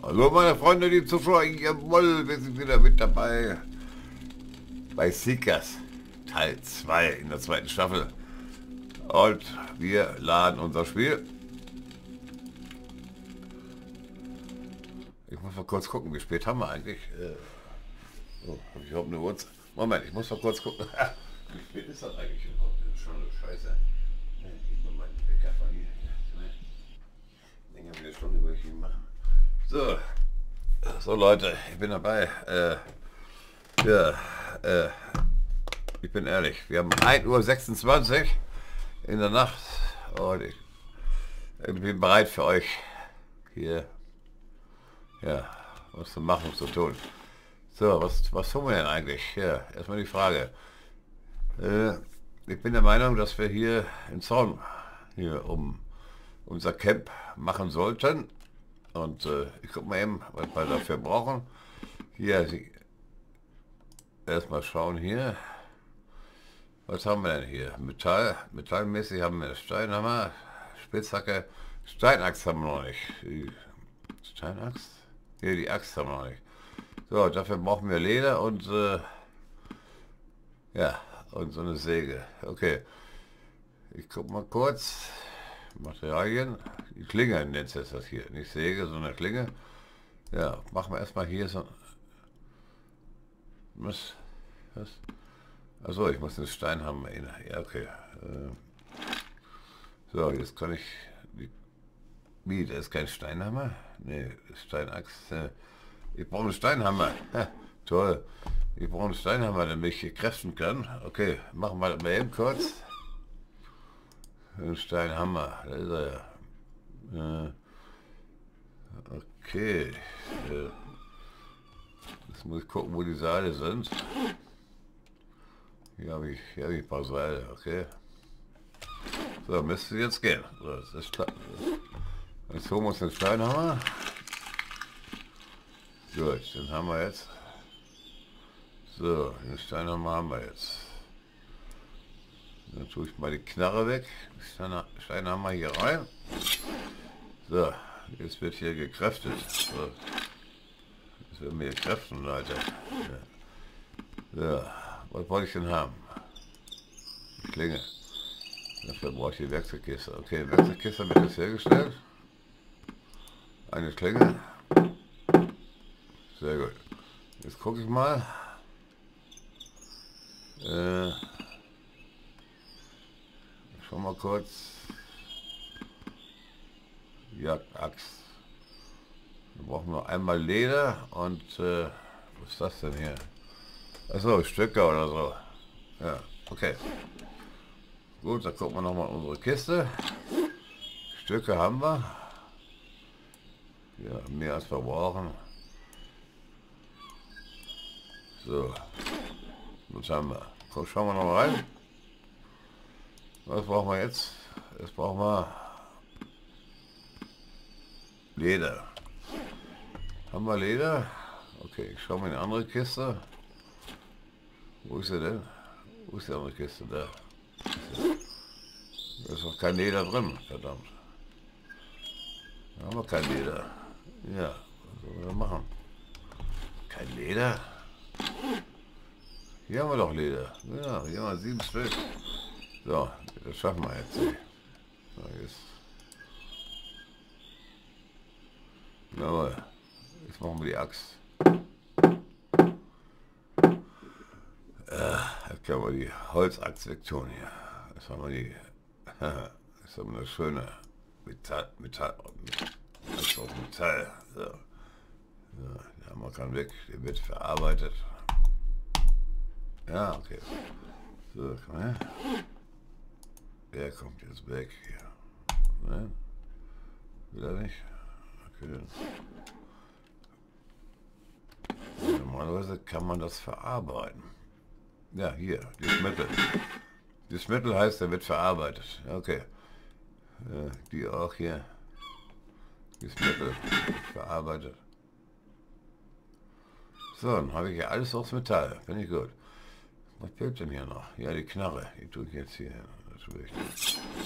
Hallo meine Freunde, die Zuschauer, jawohl, wir sind wieder mit dabei bei Seekers Teil 2 in der zweiten Staffel. Und wir laden unser Spiel. Ich muss mal kurz gucken, wie spät haben wir eigentlich? Oh, hab ich überhaupt eine Uhrzeit? Moment, ich muss mal kurz gucken. Wie spät ist das eigentlich überhaupt? Das ist schon eine Scheiße. Ich muss meinen Wecker von hier. Länger wie eine Stunde würde ich ihn machen. So Leute, ich bin dabei. Ich bin ehrlich, wir haben 1:26 Uhr in der Nacht und ich bin bereit für euch hier was zu machen, zu tun. So, was tun wir denn eigentlich? Ja, erstmal die Frage. Ich bin der Meinung, dass wir hier einen Zaun hier um unser Camp machen sollten. Und ich guck mal eben, was wir dafür brauchen. Hier, erstmal schauen hier. Was haben wir denn hier? Metallmäßig haben wir Steinhammer, Spitzhacke, Steinaxt haben wir noch nicht. Die Steinaxt? Hier, die Axt haben wir noch nicht. So, dafür brauchen wir Leder und und so eine Säge. Okay. Ich guck mal kurz. Materialien. Die Klinge nennt es das hier. Nicht Säge, sondern Klinge. Ja, machen wir erstmal hier so. Was? Achso, ich muss den Stein haben. Ja, okay. So, jetzt kann ich. Wie, da ist kein Steinhammer? Nee, Steinaxt. Ich brauche einen Steinhammer. Ha, toll. Ich brauche einen Steinhammer, damit ich hier kräften kann. Okay, machen wir das mal eben kurz. Ein Steinhammer, da ist er ja. Okay. Jetzt muss ich gucken, wo die Seile sind. Hier habe ich ein paar Seile, okay. So, müsste jetzt gehen. So, das ist klar. Jetzt holen wir uns den Steinhammer. Gut, den haben wir jetzt. So, den Steinhammer haben wir jetzt. Dann tue ich mal die Knarre weg. Steinhammer hier rein. So, jetzt wird hier gekräftet. So. Jetzt werden wir kräften, Leute. Ja. So, was wollte ich denn haben? Die Klinge. Dafür brauche ich die Werkzeugkiste. Okay, Werkzeugkiste wird jetzt hergestellt. Eine Klinge. Sehr gut. Jetzt gucke ich mal. Schau mal kurz. Jagdaxt. Wir brauchen noch einmal Leder und was ist das denn hier? Achso, Stücke oder so. Ja, okay. Gut, dann gucken wir noch mal unsere Kiste. Stücke haben wir. Ja, mehr als wir brauchen. So. Was haben wir? Komm, schauen wir noch mal rein. Was brauchen wir jetzt? Jetzt brauchen wir Leder. Haben wir Leder? Okay, ich schaue mal in die andere Kiste. Wo ist sie denn? Wo ist die andere Kiste? Da. Da ist noch kein Leder drin, verdammt. Da haben wir kein Leder. Ja, was sollen wir machen? Kein Leder? Hier haben wir doch Leder. Ja, hier haben wir 7 Stück. So, das schaffen wir jetzt. So, jetzt. Jawohl. Jetzt machen wir die Axt. Jetzt können wir die Holzaxt wegtun hier. Jetzt haben wir die. Jetzt haben wir eine schöne Metall. Das auf Metall. So. So, der Hammer kann weg. Der wird verarbeitet. Ja, okay. So, komm her. Der kommt jetzt weg hier. Ne? Will er nicht? Okay. Normalerweise kann man das verarbeiten. Ja, hier, das Mittel. Das Mittel heißt, er wird verarbeitet. Okay. Die auch hier. Das Mittel wird verarbeitet. So, dann habe ich ja alles aus Metall. Finde ich gut. Was fehlt denn hier noch? Ja, die Knarre. Die tue ich jetzt hier hin. Natürlich.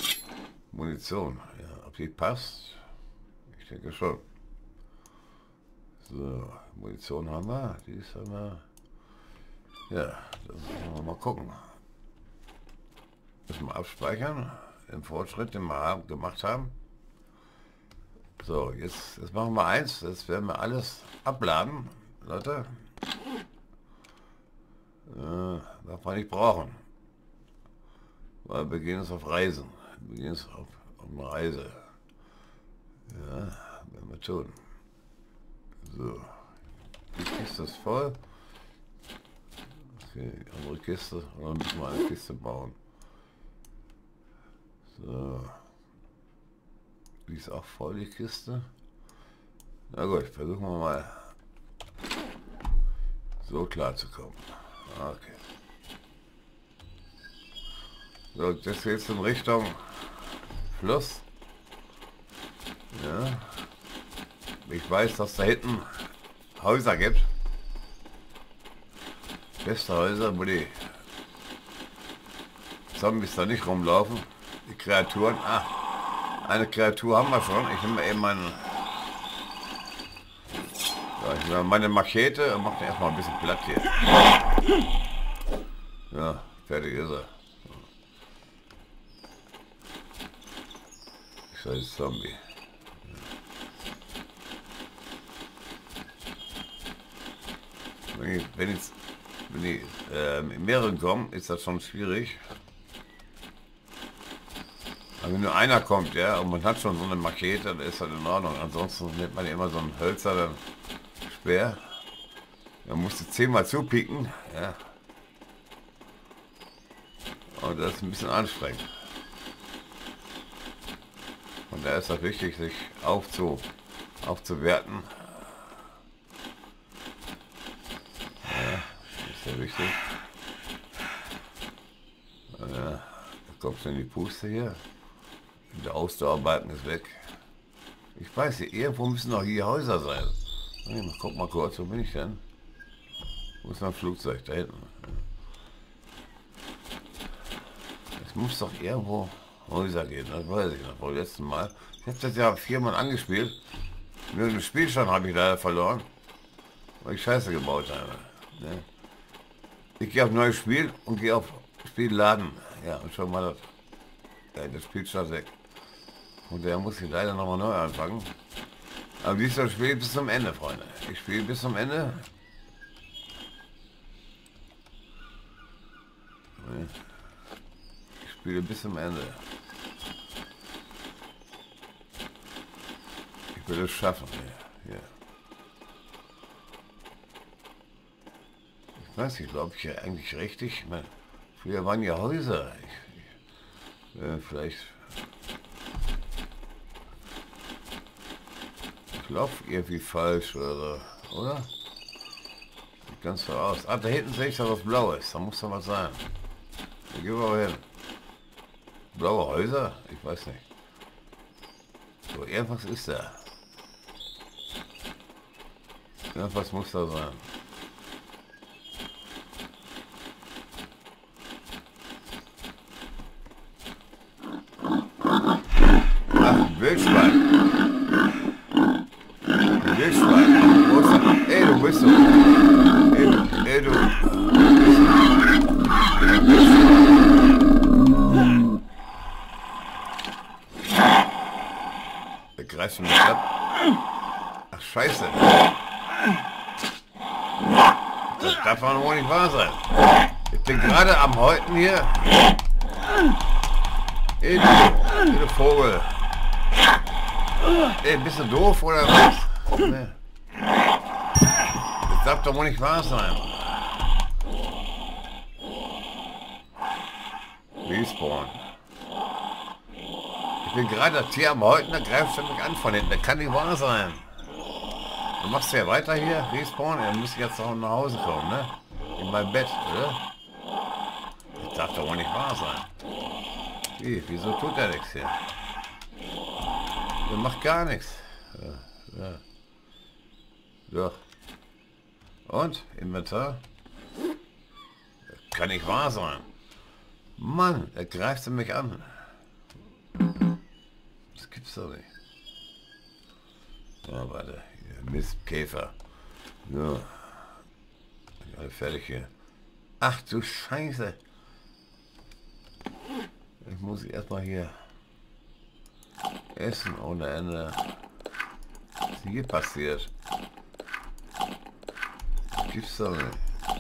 Munition. Ja, ob die passt? Ich denke schon. So, Munition haben wir. Die haben wir. Ja, dann müssen wir mal gucken. Müssen wir abspeichern. Den Fortschritt, den wir gemacht haben. So, jetzt machen wir eins. Jetzt werden wir alles abladen, Leute. Darf man nicht brauchen. Weil wir gehen jetzt auf Reisen. Wir gehen jetzt auf eine Reise. Ja, werden wir tun. So. Die Kiste ist voll. Okay, andere Kiste. Und dann müssen wir eine Kiste bauen. So. Die ist auch voll, die Kiste. Na gut, versuchen wir mal so klar zu kommen. Okay. So, das jetzt in Richtung Fluss. Ja. Ich weiß, dass da hinten Häuser gibt. Feste Häuser, wo die Zombies da nicht rumlaufen. Die Kreaturen. Ah, eine Kreatur haben wir schon. Ich nehme eben meine Machete und mache erstmal ein bisschen platt hier. Ja, fertig ist er. Scheiß Zombie. Wenn die in mehreren kommen, ist das schon schwierig. Aber wenn nur einer kommt, ja, und man hat schon so eine Machete, dann ist das in Ordnung. Ansonsten nimmt man ja immer so einen hölzernen Speer. Man musste 10-mal zupicken, ja. Und das ist ein bisschen anstrengend. Und da ist das wichtig, sich aufzuwerten. Ja, ist sehr wichtig. Ja, da kommt schon die Puste hier. Der Ausdauerbalken ist weg. Ich weiß nicht, irgendwo müssen noch hier Häuser sein. Guck mal kurz, wo bin ich denn? Wo ist mein Flugzeug? Da hinten. Es muss doch irgendwo Häuser gehen, das weiß ich noch vom letzten Mal. Ich habe das ja 4-mal angespielt. Nur den Spielstand habe ich leider verloren, weil ich Scheiße gebaut habe. Ne? Ich gehe auf neues Spiel und gehe auf Spiel laden. Ja, und schon mal das Spielstand weg. Und der muss ich leider nochmal neu anfangen. Aber dieses Spiel bis zum Ende, Freunde. Ich spiele bis zum Ende. Ich spiele bis zum Ende. Ich will es schaffen. Hier. Ich weiß nicht, glaube ich eigentlich richtig. Ich meine, früher waren ja Häuser. Vielleicht. Ich laufe irgendwie falsch oder? Sieht ganz so aus. Ah, da hinten sehe ich da was Blaues. Da muss doch was sein. Da gehen wir mal hin. Blaue Häuser? Ich weiß nicht. So, irgendwas ist da. Irgendwas muss da sein. Ach, Wildschwein. Wildschwein. Wo ist er? Ey, du bist so. Ey, du. Der greift mich ab. Ach, Scheiße. Das darf man wohl nicht wahr sein. Ich bin gerade am Häuten hier. Ey, du Vogel. Ey, bist du doof oder was? Nee. Das darf doch wohl nicht wahr sein. Respawn. Ich bin gerade das Tier am Häuten, da greifst du mich an von hinten. Das kann nicht wahr sein. Du machst ja weiter hier, Respawn, er muss jetzt noch nach Hause kommen, ne? In mein Bett, oder? Das darf doch wohl nicht wahr sein. Wieso tut er nichts hier? Er macht gar nichts. Ja. Doch. Und? Inventar? Das kann nicht wahr sein. Mann, er greift mich an. Das gibt's doch nicht. Ja, warte. Mistkäfer. So. Alle fertig hier. Ach du Scheiße. Ich muss erstmal hier essen ohne Ende. Was ist hier passiert? Gibt's doch nicht.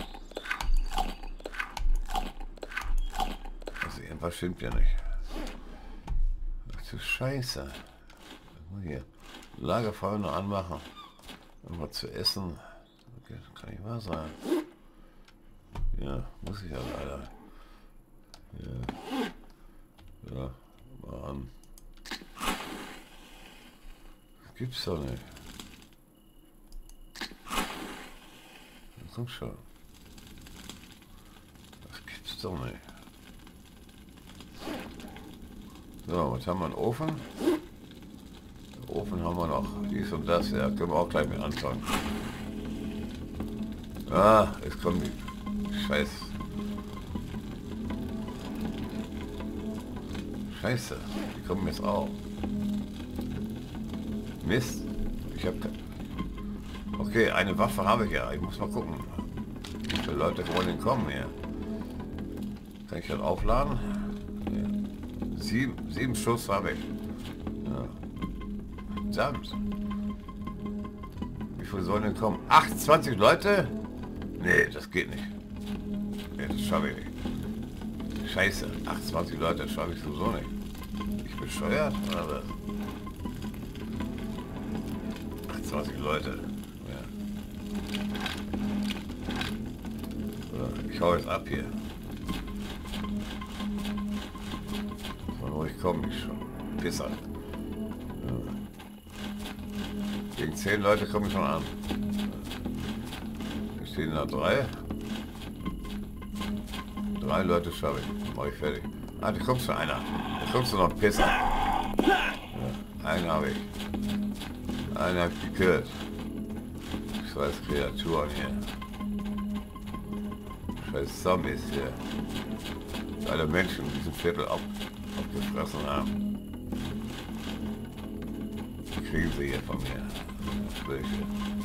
Also irgendwas stimmt ja nicht. Ach du Scheiße. Hier. Lagerfeuer noch anmachen. Irgendwas zu essen. Okay, das kann nicht wahr sein. Ja, muss ich ja leider. Ja. Ja, Mann. Das gibt's doch nicht. Komm schon. Das gibt's doch nicht. So, was haben wir? Einen Ofen? Den Ofen haben wir noch. Dies und das, ja. Können wir auch gleich mit anfangen. Ah, jetzt kommen die Scheiße. Scheiße, die kommen jetzt auch. Mist. Ich habe... Okay, eine Waffe habe ich ja. Ich muss mal gucken. Wie viele Leute wollen denn kommen hier? Kann ich das aufladen? Ja. Sieben Schuss habe ich. Ja. Verdammt. Wie viele sollen denn kommen? 28 Leute? Nee, das geht nicht. Nee, das schaffe ich nicht. Scheiße, 28 Leute, das schaffe ich sowieso nicht. Ich bin bescheuert oder was? 28 Leute. Ich hau jetzt ab hier. Von wo ich komme, ich schon. Pisser. Ja. Gegen 10 Leute komme ich schon an. Hier stehen da 3. 3 Leute schaffe ich. Mach ich fertig. Ah, da kommt schon einer. Da kommt schon noch ein Pisser. Ja, einen habe ich. Einen habe ich gekillt. Scheiß Kreaturen hier. Scheiß Zombies hier. Alle Menschen in diesem Viertel aufgefressen haben. Die kriegen sie hier von mir. Sprüche.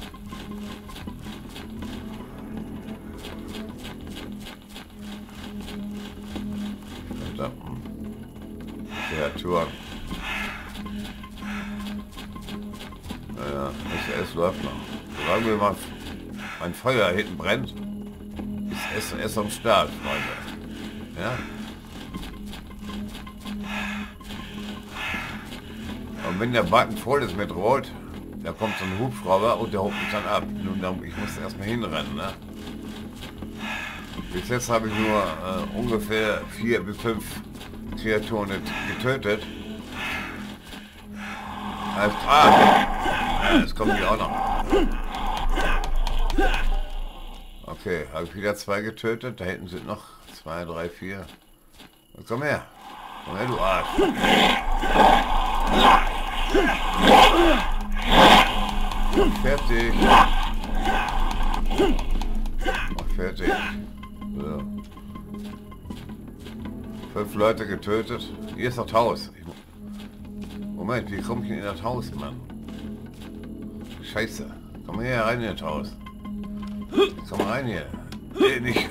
Verdammten Kreaturen. Naja, es läuft noch. Solange wir mal mein Feuer hinten brennt, ist es am Start, Freunde. Ja? Und wenn der Balken voll ist mit Rot, da kommt so ein Hubschrauber und der holt mich dann ab. Nun, ich muss erstmal hinrennen. Ne? Bis jetzt habe ich nur ungefähr 4 bis 5 Kreaturen getötet. Jetzt kommen die auch noch. Okay, habe ich wieder 2 getötet. Da hinten sind noch 2, 3, 4. Und komm her. Komm her, du Arsch. Fertig. Mach fertig. So. 5 Leute getötet. Hier ist das Haus. Moment, wie komme ich denn in das Haus, Mann? Scheiße. Komm her rein in das Haus. Komm rein hier. Nee, nicht.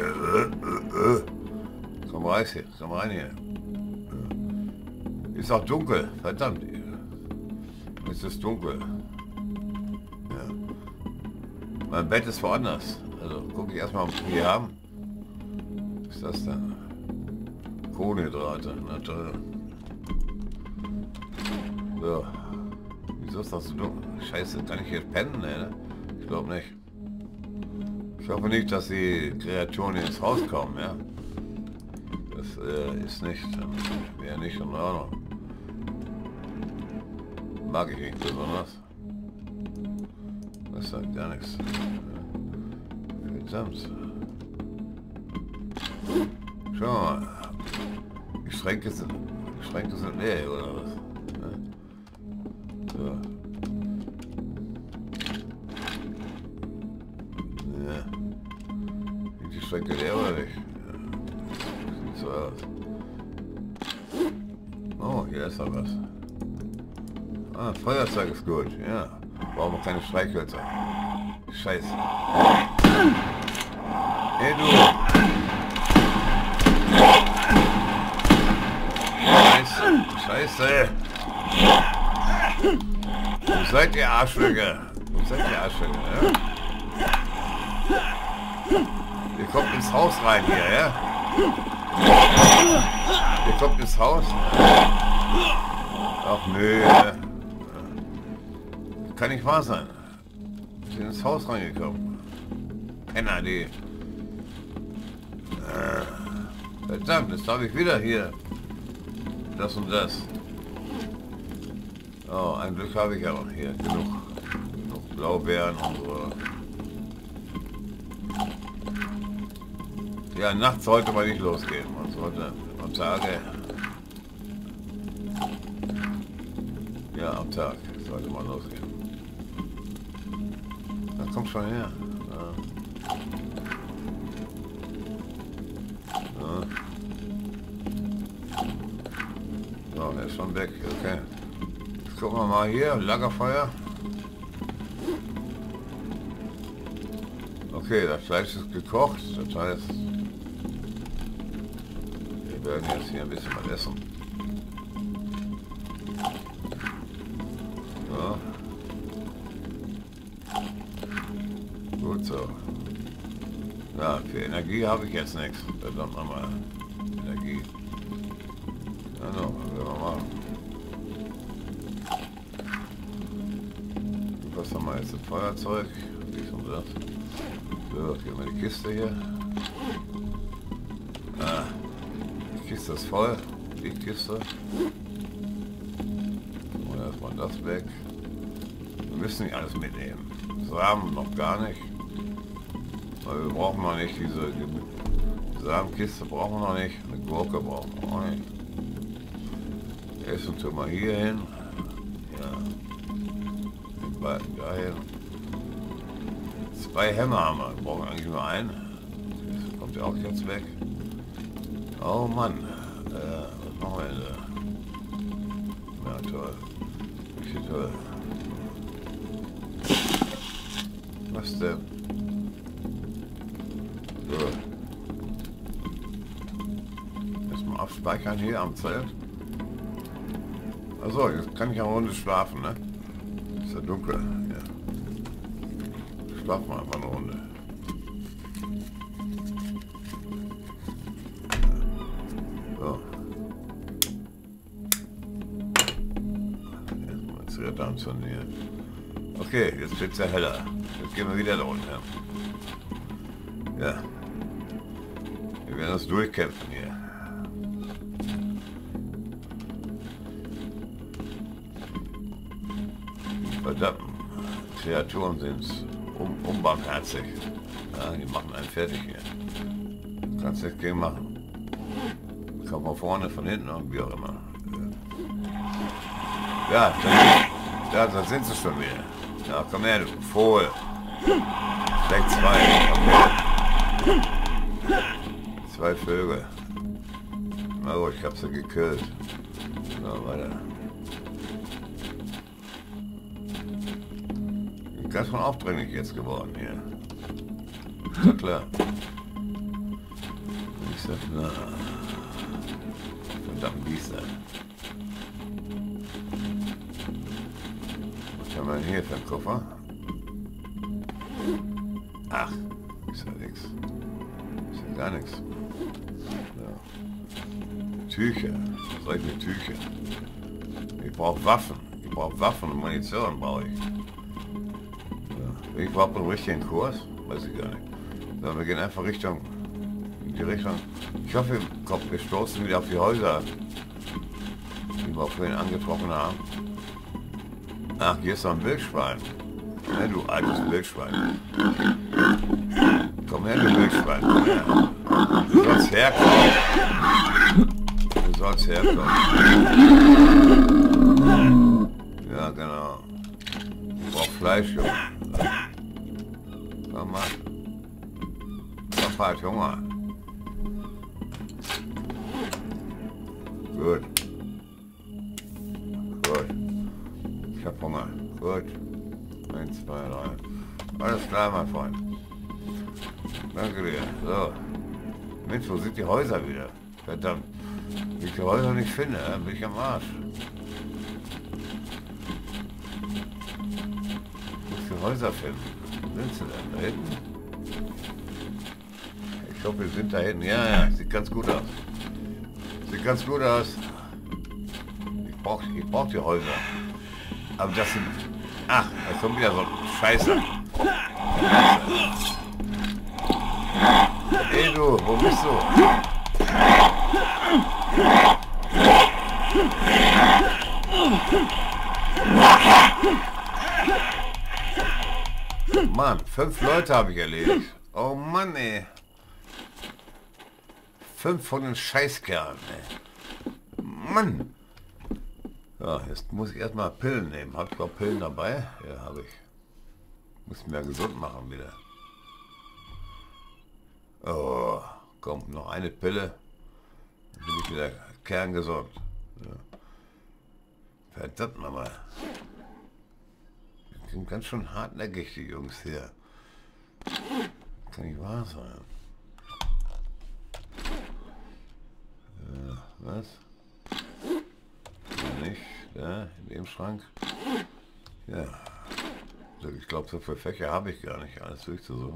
Komm rein hier. Komm rein hier. Ist auch dunkel. Verdammt. Es ist dunkel. Ja. Mein Bett ist woanders. Also gucke ich erstmal, was wir hier haben. Was ist das denn? Kohlenhydrate. Na toll. So. Wieso ist das so dunkel? Scheiße, kann ich hier pennen? Ne? Ich glaube nicht. Ich hoffe nicht, dass die Kreaturen ins Haus kommen, ja. Das ist nicht, wäre nicht in Ordnung. Mag ich nicht besonders. Das ist halt gar nichts. Verdammt. Schau mal. Die Schränke sind leer, oder was? So. Ja. Sind die Schränke leer oder nicht? Ja. Sieht so aus. Oh, hier ist noch was. Ah, Feuerzeug ist gut, ja. Brauchen wir keine Streichhölzer. Scheiße. Hey du! Scheiße! Wo seid ihr Arschlöcher? Wo seid ihr Arschlöcher, ja? Ihr kommt ins Haus rein hier, ja? Ihr kommt ins Haus? Ach nö. Kann nicht wahr sein. Wir sind ins Haus reingekommen. Penner, die. Verdammt, jetzt habe ich wieder hier das und das. Oh, ein Glück habe ich aber hier genug Blaubeeren und so. Ja, nachts sollte man nicht losgehen. Man sollte am Tage. Ja, am Tag sollte man losgehen. Da kommt schon her. Ja. Ja. So, der ist schon weg. Okay. Jetzt gucken wir mal hier. Lagerfeuer. Okay, das Fleisch ist gekocht. Das heißt, wir werden jetzt hier ein bisschen mal essen. So. Gut so. Ja, für Energie habe ich jetzt nichts. Verdammt nochmal. Energie. Ja, no, was will man machen? Was haben wir jetzt? Ein Feuerzeug. Dies und das. So, hier haben wir die Kiste hier. Ah, die Kiste ist voll. Die Kiste. Und erstmal das weg. Wir müssen nicht alles mitnehmen. Samen noch gar nicht. Weil wir brauchen noch nicht diese Samenkiste, brauchen wir noch nicht. Eine Gurke brauchen wir auch nicht. Essen tun wir hier hin. Ja. Den Balken dahin. 2 Hämmer haben wir. Wir brauchen eigentlich nur einen. Das kommt ja auch jetzt weg. Oh Mann. Was machen wir denn da? Ja, toll. Richtig toll. Was denn? So. Erstmal abspeichern hier am Zelt. Also jetzt kann ich eine Runde schlafen, ne? Ist ja dunkel. Ja. Schlafen wir einfach eine Runde. So. Erstmal Zigarette anzünden hier. Okay, jetzt wird es ja heller. Jetzt gehen wir wieder da unten. Ja. Wir werden uns durchkämpfen hier. Die verdammten Kreaturen sind unbarmherzig. Ja, die machen einen fertig hier. Du kannst nichts gegen machen. Kommt von vorne, von hinten und wie auch immer. Ja, da sind sie schon wieder. Ja, komm her, du Vogel. Vielleicht 2. Okay. 2 Vögel. Na gut, ich hab sie gekillt. So, weiter. Bin ganz von aufdringlich jetzt geworden hier. Ist ja klar. Ist ja klar. Verdammt Biester. Was haben wir denn hier für einen Koffer? Ach, ist ja nix. Ist ja gar nichts. Ja. Tücher. Was soll ich mit Tüchern? Ich brauche Waffen. Ich brauche Waffen und Munition brauche ich. Ja. Bin ich überhaupt im richtigen Kurs? Weiß ich gar nicht. So, wir gehen einfach in die Richtung. Ich hoffe, wir stoßen wieder auf die Häuser, die wir vorhin angetroffen haben. Ach, hier ist noch ein Wildschwein. Ja, du altes Wildschwein. Komm her, du Wildschwein. Komm her. Du sollst herkommen. Du sollst herkommen. Ja, genau. Ich brauch Fleisch, Junge. Komm mal. Ich hab halt Hunger. Gut. Gut. Ich hab Hunger. Gut. 1, 2, 3. Alles klar, mein Freund. Danke dir. So. Mensch, wo sind die Häuser wieder? Verdammt. Wenn ich die Häuser nicht finde, dann bin ich am Arsch. Ich muss die Häuser finden. Wo sind sie denn? Da hinten? Ich hoffe, wir sind da hinten. Ja, ja, sieht ganz gut aus. Sieht ganz gut aus. Ich brauch die Häuser. Aber das sind... Ach, da kommt wieder so ein Scheiße. Hey du, wo bist du? Mann, 5 Leute habe ich erledigt. Oh Mann, ey. 5 von den Scheißkerlen, ey. Mann. Ja, jetzt muss ich erstmal Pillen nehmen. Hab ich auch Pillen dabei? Ja, habe ich. Muss mir gesund machen wieder. Oh, komm, noch eine Pille. Dann bin ich wieder kerngesund. Ja. Verdammt nochmal. Die sind ganz schön hartnäckig, die Jungs hier. Kann nicht wahr sein. Ja, was? Ja, nicht. Da, in dem Schrank. Ja. Ich glaube, so viele Fächer habe ich gar nicht, alles durchzusuchen.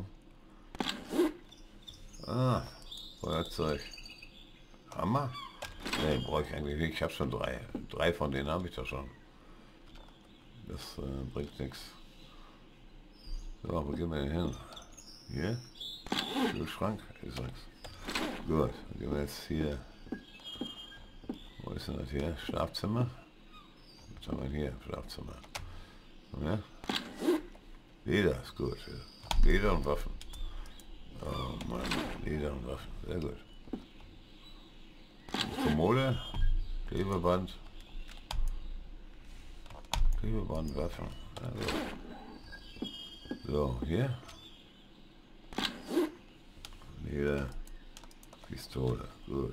Ah, Feuerzeug. Hammer? Ne, brauche ich eigentlich nicht. Ich habe schon 3. 3 von denen habe ich da schon. Das bringt nichts. So, wo gehen wir denn hin? Hier? Kühlschrank? Ist nichts. Gut, dann gehen wir jetzt hier. Wo ist denn das hier? Schlafzimmer? Was haben wir hier? Schlafzimmer. Ja? Leder ist gut. Ja. Leder und Waffen. Oh Mann, Leder und Waffen. Sehr gut. Kommode. Klebeband. Klebeband, Waffen. Also. So, hier. Leder. Pistole. Gut.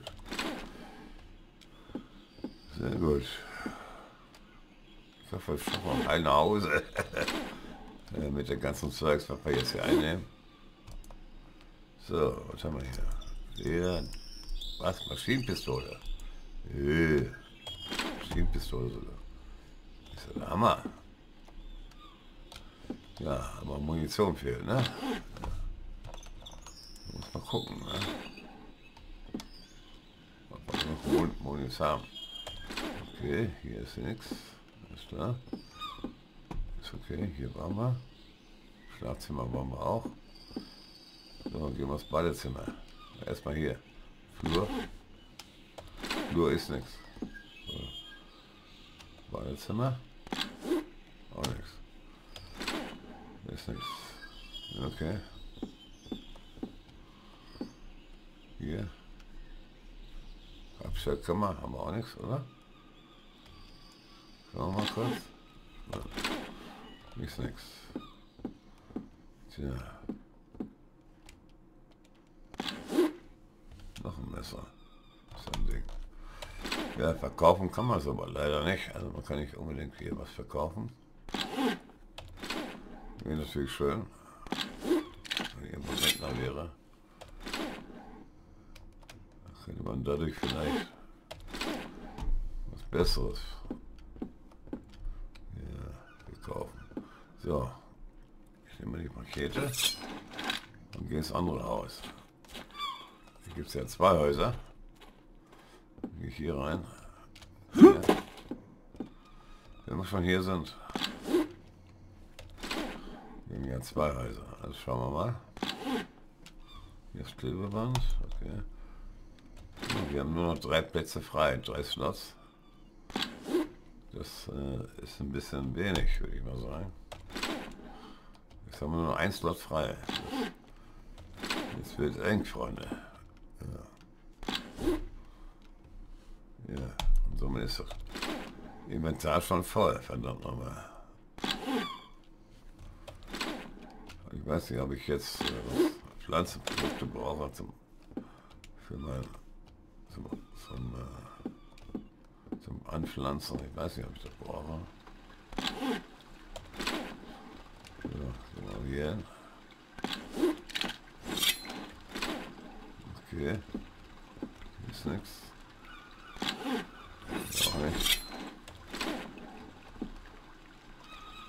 Sehr gut. Ich hoffe, ich schaffe noch heil nach Hause. Mit dem ganzen Zeugs, was wir jetzt hier einnehmen. So, was haben wir hier? Leder. Was? Maschinenpistole. Maschinenpistole sogar. Das ist der Hammer. Ja, aber Munition fehlt, ne? Ja. Muss mal gucken, ne? Ob wir noch Munition haben. Okay, hier ist nichts. Ist klar. Ist okay, hier waren wir. Schlafzimmer waren wir auch. So, gehen wir ins Badezimmer. Erstmal hier. Flur. Flur ist nichts. So. Badezimmer. Auch nichts. Ist nichts. Okay. Hier. Abstellkammer haben wir auch nichts, oder? Schauen wir mal kurz. Ist nichts. Tja. Noch ein Messer. So ein Ding. Ja, verkaufen kann man es aber leider nicht. Also man kann nicht unbedingt hier was verkaufen. Wäre natürlich schön. Wenn irgendwo Rentner wäre. Dann könnte man dadurch vielleicht was Besseres kaufen. So. Ich nehme die Pakete und gehe ins andere Haus. Hier gibt es ja 2 Häuser. Dann gehe ich hier rein. Ja. Wenn wir schon hier sind. Wir haben ja 2 Häuser. Also schauen wir mal. Hier ist Klebeband. Okay. Ja, wir haben nur noch 3 Plätze frei. 3 Slots. Das ist ein bisschen wenig, würde ich mal sagen. Jetzt haben wir nur noch 1 Slot frei. Jetzt wird eng, Freunde. Ja. Ja, und somit ist das Inventar schon voll, verdammt nochmal. Ich weiß nicht, ob ich jetzt Pflanzenprodukte brauche für mein zum Anpflanzen. Ich weiß nicht, ob ich das brauche.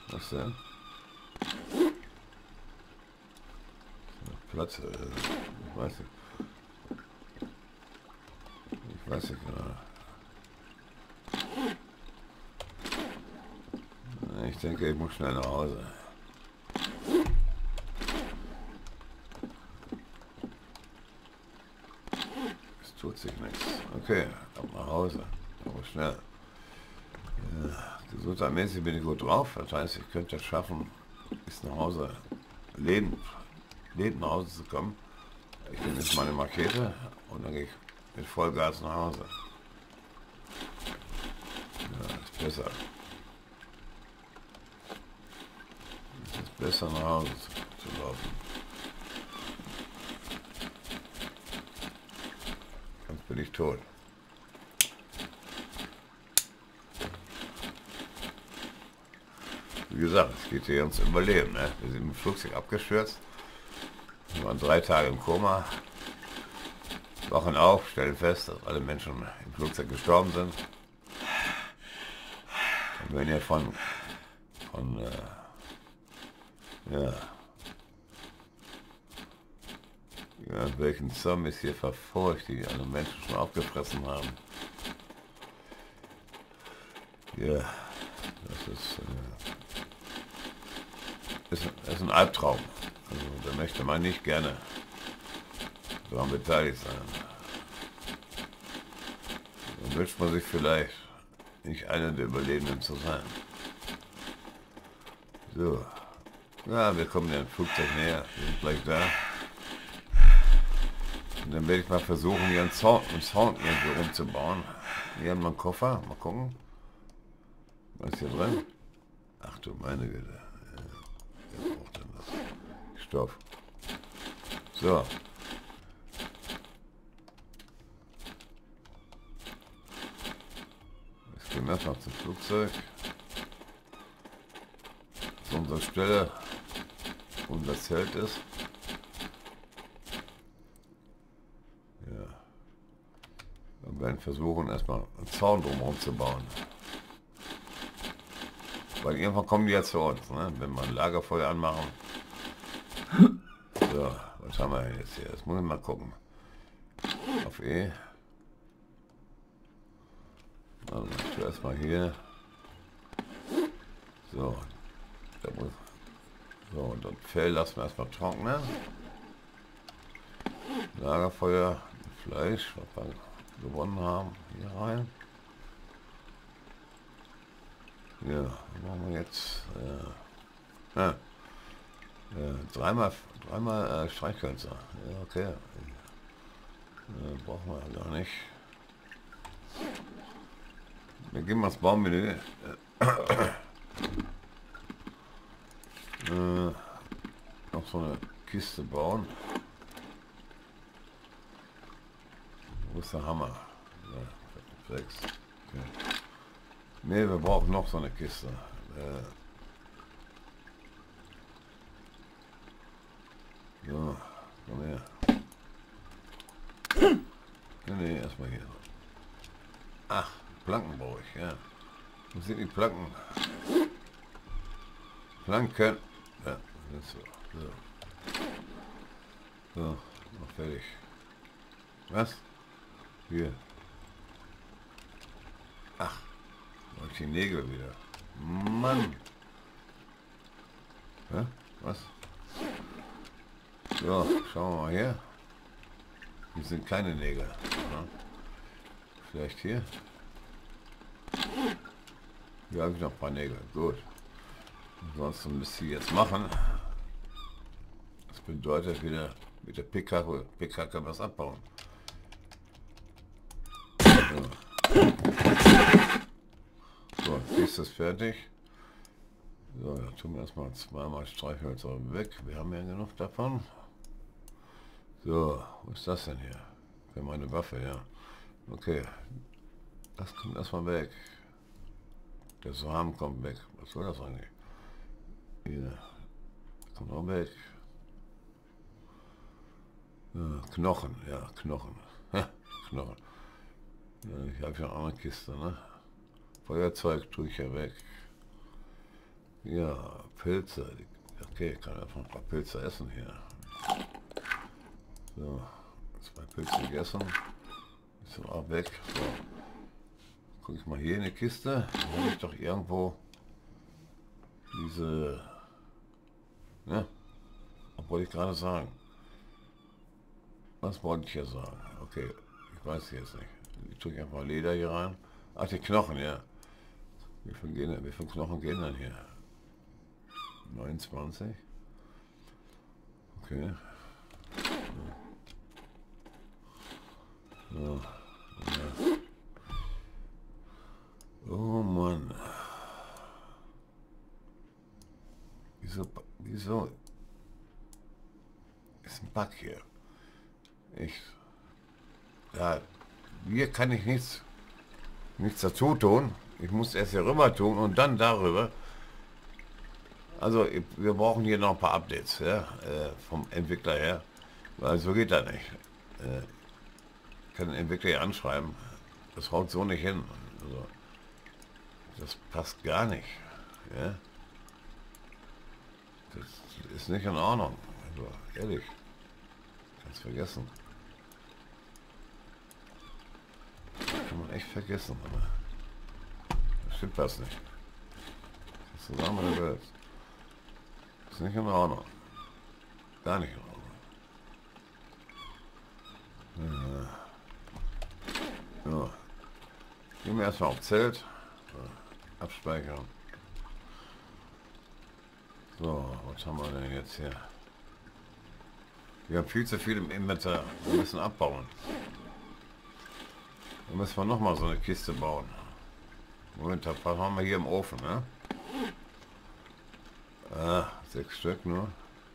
Was denn? Platz, ich weiß nicht. Ich weiß nicht genau. Ich denke, ich muss schnell nach Hause. Es tut sich nichts. Okay, ab nach Hause. Aber schnell. Ja, gesundheitsmäßig bin ich gut drauf. Das heißt, ich könnte es schaffen, bis nach Hause, lebend nach Hause zu kommen. Ich nehme jetzt meine Makete und dann gehe ich mit Vollgas nach Hause. Ja, ist besser. Es ist besser nach Hause zu laufen. Sonst bin ich tot. Wie gesagt, es geht hier ums Überleben. Ne? Wir sind im Flugzeug abgestürzt. Wir waren 3 Tage im Koma. Wachen auf, stellen fest, dass alle Menschen im Flugzeug gestorben sind. Wir werden ja von welchen Zombies hier verfolgt, die alle Menschen schon aufgefressen haben. Ja, das ist ein Albtraum. Also, da möchte man nicht gerne daran beteiligt sein. Dann wünscht man sich vielleicht, nicht einer der Überlebenden zu sein. So. Ja, wir kommen dem Flugzeug näher. Wir sind gleich da. Und dann werde ich mal versuchen, hier einen Zaun irgendwie umzubauen. Hier haben wir einen Koffer. Mal gucken. Was ist hier drin? Ach du meine Güte. Wer braucht denn das? Stoff. So. Jetzt gehen wir erstmal zum Flugzeug. Zu unserer Stelle, wo unser Zelt ist. Ja. Wir werden versuchen, erstmal einen Zaun drumherum zu bauen. Weil irgendwann kommen die ja zu uns, ne? Wenn wir ein Lagerfeuer anmachen. So, was haben wir denn jetzt hier? Das muss ich mal gucken. Auf E. Also, zuerst mal hier. So. So, und das Fell lassen wir erstmal trocknen. Lagerfeuer, Fleisch, was wir gewonnen haben, hier rein. Ja, machen wir jetzt dreimal Streichhölzer. Ja, okay. Brauchen wir gar nicht. Wir gehen mal ins Baumenü. Noch so eine Kiste bauen. Wo ist der Hammer? Ja, 6. Okay. Ne, wir brauchen noch so eine Kiste. So, komm her. Ne, erstmal hier. Ach, Planken brauche ich, ja. Wo sind die Planken? Planken. Ja, so. So, noch fertig. Was? Hier. Ach, habe ich die Nägel wieder. Mann. Ja, was? So, schauen wir mal hier. Hier sind keine Nägel. Ja. Vielleicht hier. Hier habe ich noch ein paar Nägel. Gut. Ansonsten müsste ich jetzt machen. Das bedeutet wieder mit der Pickhacke was abbauen. So, ist das fertig. So, dann tun wir erstmal zweimal Streichhölzer weg. Wir haben ja genug davon. So, wo ist das denn hier? Für meine Waffe, ja. Okay. Das kommt erstmal weg. Der Samen kommt weg. Was soll das eigentlich? Hier. Kommt auch weg. Ja, Knochen, ja, Knochen. Knochen. Ja, ich habe ja auch eine Kiste, ne? Feuerzeug tue ich ja weg. Ja, Pilze. Okay, kann einfach ein paar Pilze essen hier. So, 2 Pilze gegessen. Ist auch weg. So. Guck ich mal hier in die Kiste. Da habe ich doch irgendwo diese... Ja, was wollte ich gerade sagen? Was wollte ich hier sagen? Okay, ich weiß jetzt nicht. Ich tue einfach Leder hier rein. Ach, die Knochen, ja. Wie viele Knochen gehen denn hier? 29. Okay. So. Ja. Oh Mann. Wieso ist ein Bug hier? Ja, hier kann ich nichts dazu tun. Ich muss erst hier rüber tun und dann darüber. Also wir brauchen hier noch ein paar Updates, ja, vom Entwickler her, weil so geht das nicht. Ich kann den Entwickler hier anschreiben, das haut so nicht hin. Also, das passt gar nicht. Ja? Das ist nicht in Ordnung. Also, ehrlich, kannst vergessen. Das kann man echt vergessen. Aber das stimmt was nicht. Das ist zusammen, was du willst. Ist nicht in Ordnung. Gar nicht in Ordnung. Ja. So. Gehen wir erstmal auf Zelt. So. Abspeichern. So, was haben wir denn jetzt hier? Wir haben viel zu viel im Inventar. Wir müssen abbauen. Dann müssen wir nochmal so eine Kiste bauen. Moment, was haben wir hier im Ofen, ne? 6 Stück nur.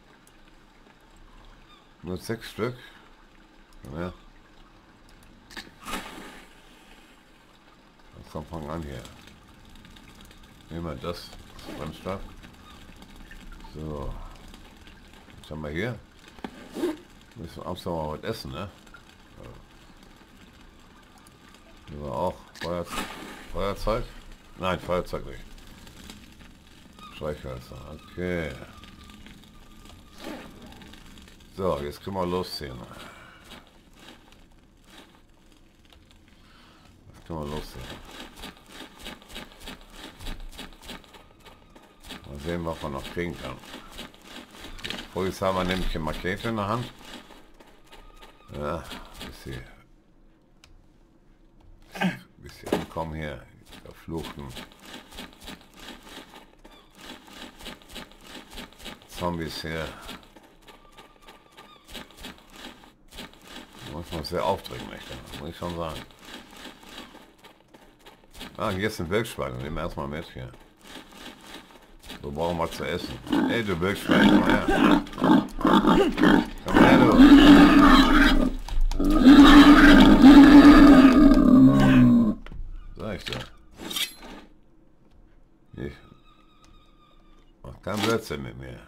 Nur 6 Stück. Ja. Komm, fang an hier. Nehmen wir das Brennstoff. So. Was haben wir hier? Müssen wir abends noch mal was essen, ne? Nehmen wir auch Feuerzeug? Nein, Feuerzeug nicht. Streichhölzer, okay. So, jetzt können wir losziehen. Jetzt können wir losziehen. Mal sehen, was man noch kriegen kann. Vorher haben wir nämlich eine Makete in der Hand. Ja, bis hier ankommen hier. Verfluchten Zombies hier. Muss man sehr aufdringlich, muss ich schon sagen. Ah, hier ist ein Wildschwein, nehmen wir erstmal mit hier. So brauchen wir zu essen. Ey, du Wildschwein, komm her. Komm her, du. Sag ich dir. Ich mach keinen Blödsinn mit mir.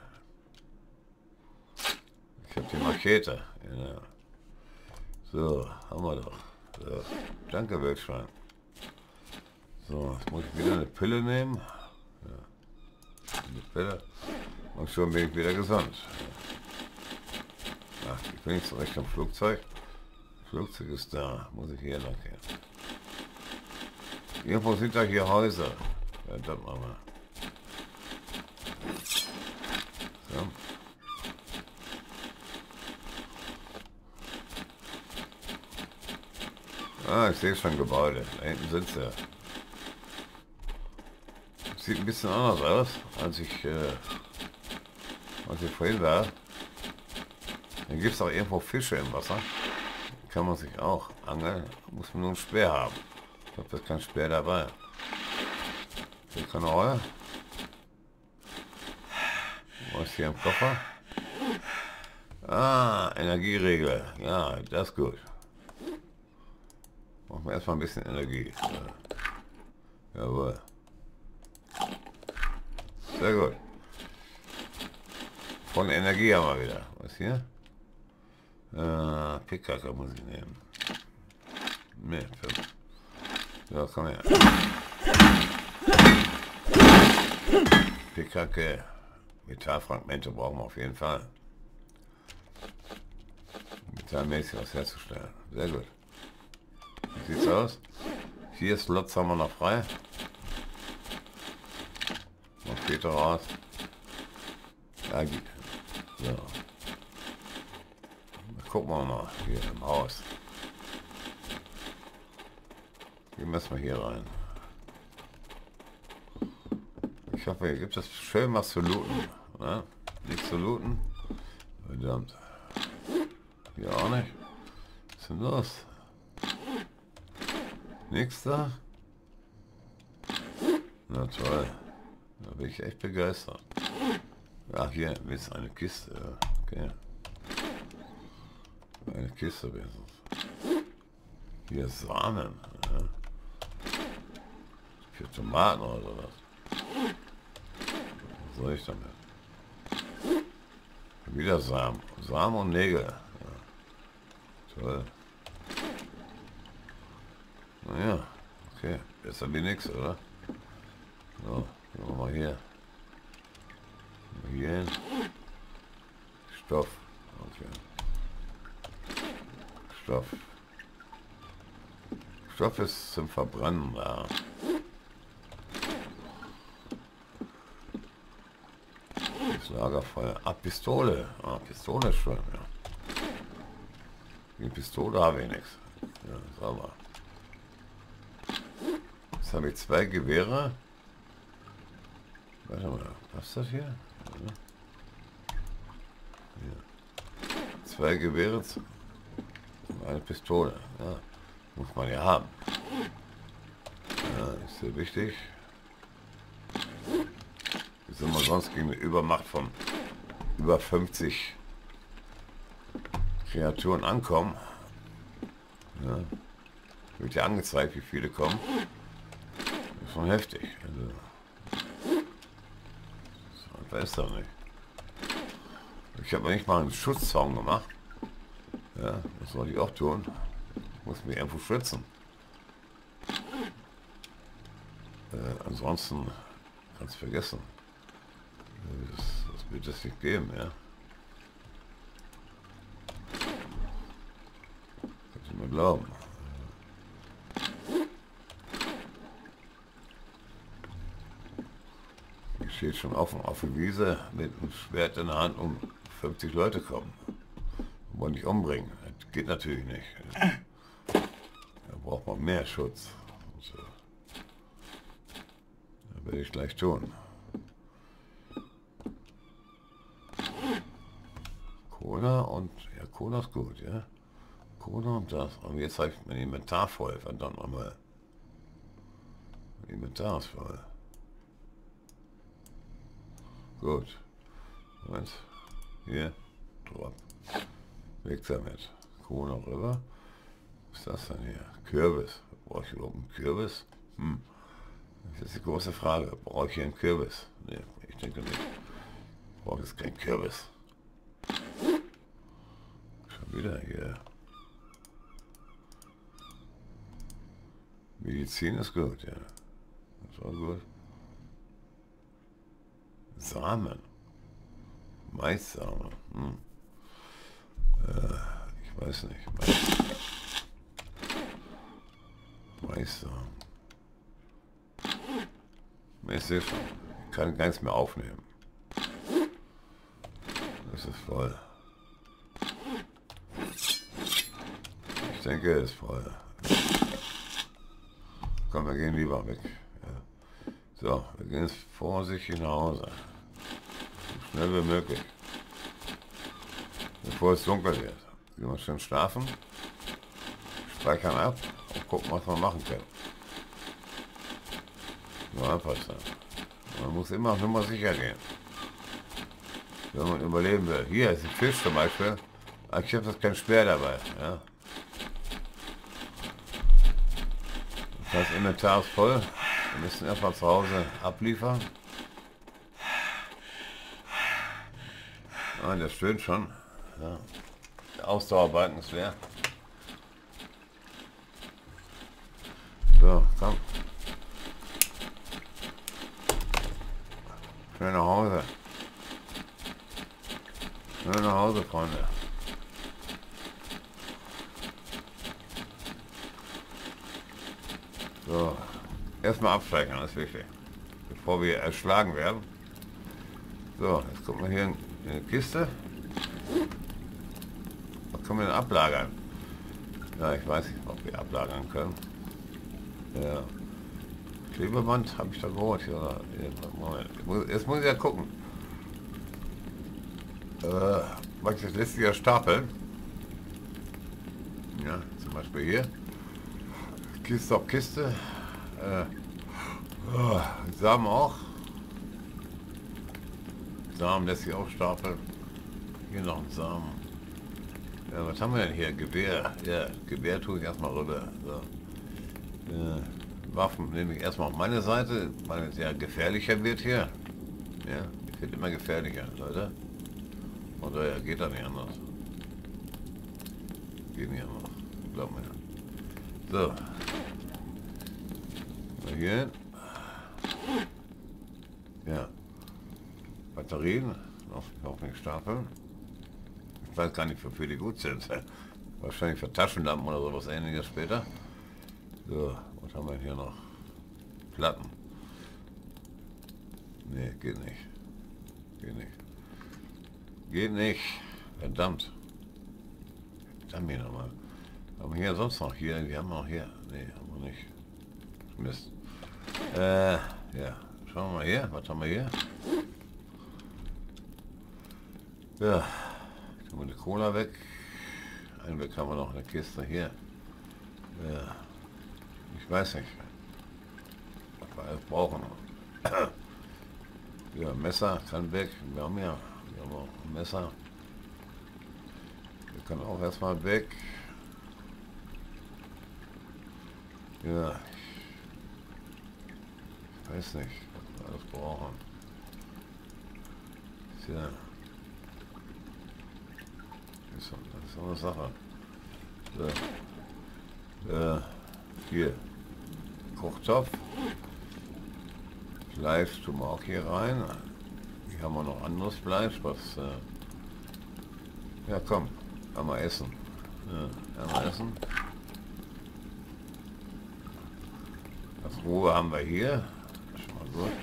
Ich hab die Machete. Ja. So, haben wir doch. So. Danke, Wildschwein. So, jetzt muss ich wieder eine Pille nehmen. Ja. Eine Pille. Und schon bin ich wieder gesund. Ach, ich bin nicht so recht am Flugzeug. Das Flugzeug ist da. Muss ich hier lang gehen. Irgendwo sind da hier Häuser. Ja, das machen wir. So. Ah, ich sehe schon Gebäude. Da hinten sind sie. Sieht ein bisschen anders aus, als ich vorhin war. Dann gibt es auch irgendwo Fische im Wasser. Kann man sich auch angeln. Muss man nur einen Speer haben. Ich habe das kein Speer dabei. Hier keine Rolle. Was ist hier im Koffer? Ah, Energieregler. Ja, das ist gut. Machen wir erstmal ein bisschen Energie. Ja. Jawohl. Sehr gut. Von Energie haben wir wieder. Was hier? Pickhacker muss ich nehmen. Nee, ja, komm her. Spitzhacke, Metallfragmente brauchen wir auf jeden Fall. Metallmäßig was herzustellen. Sehr gut. Wie sieht's aus? 4 Slots haben wir noch frei. Noch geht er raus. Ja, so. Gucken wir mal hier im Haus. Gehen wir erstmal hier rein. Ich hoffe, hier gibt es schön was zu looten. Ne? Nichts zu looten. Verdammt. Hier auch nicht. Was ist denn los? Nichts da? Na toll. Da bin ich echt begeistert. Ach, hier ist eine Kiste. Okay. Eine Kiste wenigstens. Hier ist Samen. Ja. Für Tomaten oder sowas. Was soll ich damit? Wieder Samen. Samen und Nägel. Ja. Toll. Naja, okay. Besser wie nix, oder? So, gehen wir mal hier. Hier hin. Stoff. Okay. Stoff. Stoff ist zum Verbrennen da. Das Lagerfeuer. Ah, Pistole. Ah, Pistole ist schon, ja. Die Pistole habe ich nichts. Ja, sauber. Jetzt habe ich 2 Gewehre. Warte mal, was ist das hier? Ja. Hier. 2 Gewehre und eine Pistole. Ja, muss man ja haben. Ja, ist sehr wichtig. Wie soll man sonst gegen eine Übermacht von über 50 Kreaturen ankommen? Ja. Wird ja angezeigt, wie viele kommen. Das ist schon heftig. Also, so einfach ist das nicht. Ich habe nicht mal einen Schutzzaun gemacht. Ja, das soll ich auch tun. Ich muss mich irgendwo schützen. Ansonsten kannst du vergessen. Das wird es nicht geben, ja. Kannst du mir glauben. Ich stehe schon auf der Wiese mit einem Schwert in der Hand, um 50 Leute kommen. Wollen nicht umbringen. Das geht natürlich nicht. Da braucht man mehr Schutz. So. Das werde ich gleich tun. Cola und... Ja, Cola ist gut, ja. Cola und das. Und jetzt habe ich mein Inventar voll. Verdammt nochmal. Mein Inventar ist voll. Gut. Moment. Hier. Drop. Weg damit. Cola rüber. Was ist das denn hier? Kürbis. Brauche ich überhaupt einen Kürbis? Das ist die große Frage. Brauche ich hier einen Kürbis? Nee, ich denke nicht. Ich brauche jetzt keinen Kürbis. Schon wieder hier. Medizin ist gut, ja. Das war gut. Samen. Maissamen. Ich weiß nicht. Maissamen. Ich sehe schon. Ich kann gar nichts mehr aufnehmen. Das ist voll. Ich denke, es ist voll. Komm, wir gehen lieber weg. Ja. So, wir gehen jetzt vorsichtig nach Hause. So schnell wie möglich. Bevor es dunkel wird. Gehen wir schön schlafen. Speichern ab und gucken, was wir machen können. Nur einfach sein. Man muss immer auf Nummer sicher gehen. Wenn man überleben will. Hier ist ein Fisch zum Beispiel. Aber ich habe das kein Speer dabei. Ja. Das heißt, Inventar ist voll. Wir müssen erstmal zu Hause abliefern. Ah, der stöhnt schon. Ja. Der Ausdauerbalken ist leer. So, komm. Schnell nach Hause. Schnell nach Hause, Freunde. So. Erstmal absteigen, das ist wichtig. Bevor wir erschlagen werden. So, jetzt gucken wir hier in eine Kiste. Was können wir denn ablagern? Ja, ich weiß nicht, ob wir ablagern können. Ja. Klebeband habe ich da geholt. Ja, Moment. Jetzt muss ich ja gucken. Was ich das letzte Jahr stapeln. Ja, zum Beispiel hier. Kiste auf Kiste. Samen auch. Samen lässt sich auch stapeln. Hier noch ein Samen. Ja, was haben wir denn hier? Gewehr. Ja, Gewehr tue ich erstmal rüber. So. Waffen nehme ich erstmal auf meine Seite, weil es ja gefährlicher wird hier. Ja, es wird immer gefährlicher, Leute. Und daher geht das nicht anders. Geht nicht anders. Glaub mir. So. Mal hier hin. Ja. Batterien auf den Stapeln. Ich weiß gar nicht, wofür die gut sind. Wahrscheinlich für Taschenlampen oder sowas ähnliches später. So, was haben wir hier noch? Platten. Nee, geht nicht. Geht nicht. Geht nicht. Verdammt. Verdammt hier nochmal. Haben wir hier sonst noch hier? Wir haben noch hier. Nee, haben wir nicht. Mist. Ja. Schauen wir mal hier. Was haben wir hier? Ja. Tun wir die Cola weg. Einen weg haben wir noch eine Kiste hier. Ja. Ich weiß nicht, was wir alles brauchen. Ja, Messer kann weg. Wir haben auch ein Messer. Wir können auch erstmal weg. Ja. Ich weiß nicht, was wir alles brauchen. Tja. Das ist so eine Sache. So. Hier. Kochtopf. Fleisch tun wir auch hier rein. Hier haben wir noch anderes Fleisch, was... ja, komm. Kann man essen. Ja, kann man essen. Das Rohe haben wir hier. Schon mal gut.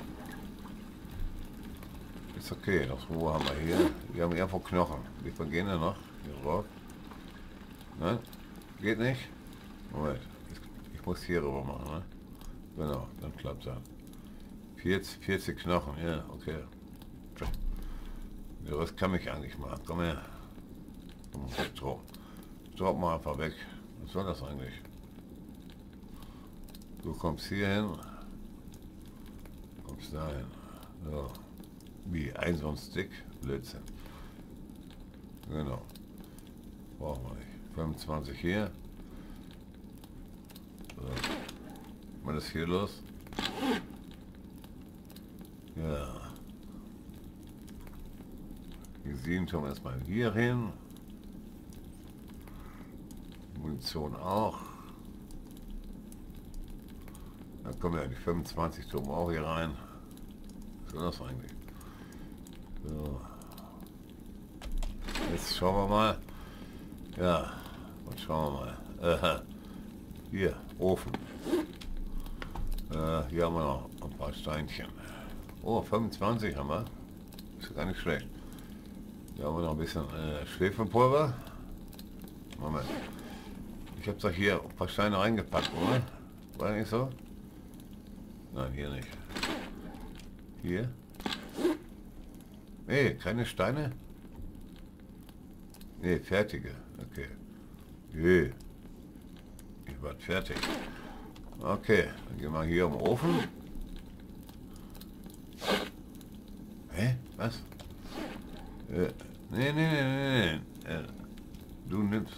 Ist okay, das Rohe haben wir hier. Wir haben irgendwo Knochen. Wie viel gehen denn noch? Hier drauf. Nein? Geht nicht? Moment. Ich muss hier rüber machen, ne? Genau, dann klappt das. 40 Knochen, ja, okay. Ja, was kann ich eigentlich machen? Komm her. Drop mal einfach weg. Was soll das eigentlich? Du kommst hier hin. Kommst dahin. So. Wie ein so ein Stick? Blödsinn. Genau. Brauchen wir nicht. 25 hier. So. Was ist hier los? Ja. Die 7 tun wir erstmal hier hin. Munition auch. Dann kommen ja die 25 tun wir auch hier rein. Was ist das eigentlich? So. Jetzt schauen wir mal. Ja, und schauen wir mal. Hier, Ofen. Hier haben wir noch ein paar Steinchen. Oh, 25 haben wir. Ist gar nicht schlecht. Hier haben wir noch ein bisschen Schwefelpulver. Moment. Ich habe doch hier ein paar Steine reingepackt, oder? War nicht so? Nein, hier nicht. Hier? Nee, keine Steine? Nee, fertige. Okay. Nee. Ich war fertig. Okay, dann gehen wir hier im Ofen. Hä? Was? Nee. Du nimmst...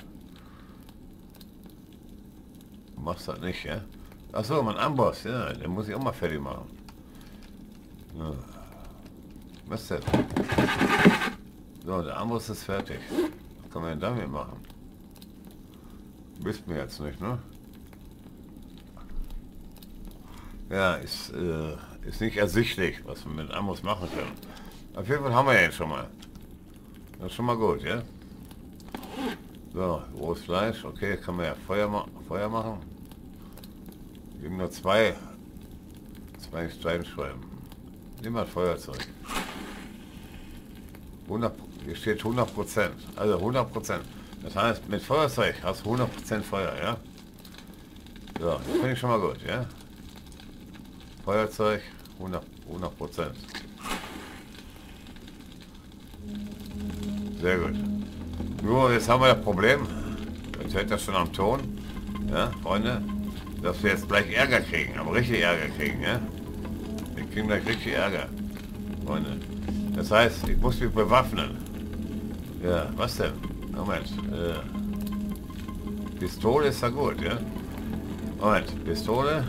Du machst das nicht, ja? Achso, mein Amboss, ja, den muss ich auch mal fertig machen. Ja. Was denn? So, der Amboss ist fertig. Was kann man denn damit machen? Wisst mir jetzt nicht, ne? Ja, ist ist nicht ersichtlich, was wir mit Amos machen können. Auf jeden Fall haben wir ihn schon mal. Das ist schon mal gut, ja? So, rohes Fleisch, okay, kann man ja Feuer machen. Wir haben nur zwei Steinschwalben. Nimm mal Feuerzeug. 100, hier steht 100%, also 100%. Das heißt, mit Feuerzeug hast du 100% Feuer, ja? So, das finde ich schon mal gut, ja? Feuerzeug, 100%. Sehr gut. Nur, jetzt haben wir das Problem, jetzt hört das schon am Ton, ja, Freunde, dass wir jetzt gleich Ärger kriegen, aber richtig Ärger kriegen, ja? Wir kriegen gleich richtig Ärger, Freunde. Das heißt, ich muss mich bewaffnen. Ja, was denn? Moment. Pistole ist ja gut, ja? Moment, Pistole.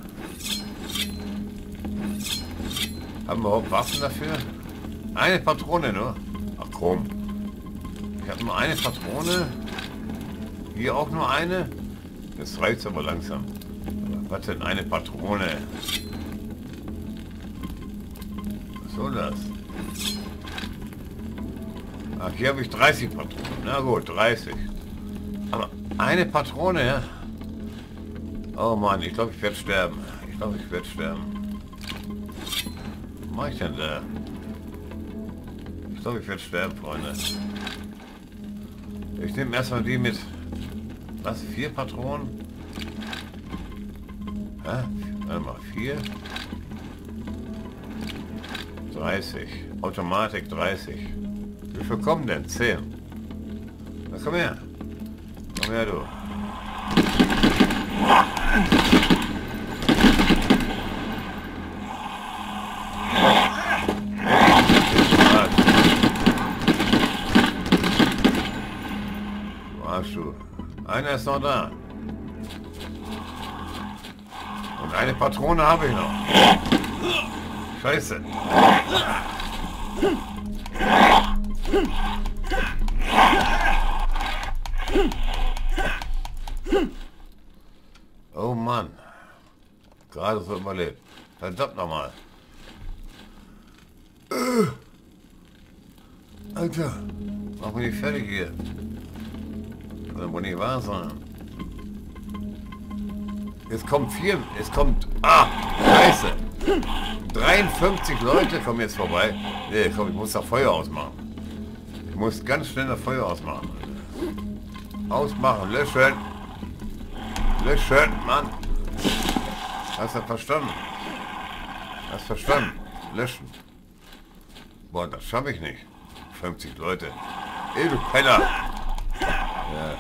Haben wir überhaupt Waffen dafür? Eine Patrone nur? Ach komm. Ich habe nur eine Patrone. Hier auch nur eine. Das reicht aber langsam. Was denn eine Patrone? Was soll das? Ach, hier habe ich 30 Patronen. Na gut, 30. Aber eine Patrone, ja? Oh Mann, ich glaube, ich werde sterben. Was mache ich denn da? Ich glaube, ich werde sterben, Freunde. Ich nehme erstmal die mit... Was? 4 Patronen? Hä? Warte mal, 4? 30. Automatik 30. Wie viel kommen denn? 10. Na komm her. Komm her, du. Du Arsch, du. Einer ist noch da. Und eine Patrone habe ich noch. Scheiße. Oh Mann. Gerade so überlebt. Verdammt nochmal. Alter. Mach mich nicht fertig hier. Das muss nicht wahr sein. Es kommt 4. Es kommt... Ah! Scheiße! 53 Leute kommen jetzt vorbei. Nee, komm, ich muss da Feuer ausmachen. Ich muss ganz schnell das Feuer ausmachen. Ausmachen, löschen. Löschen, Mann. Hast du verstanden? Hast du verstanden? Löschen. Boah, das schaffe ich nicht. 50 Leute. Ey, du Penner. Ja.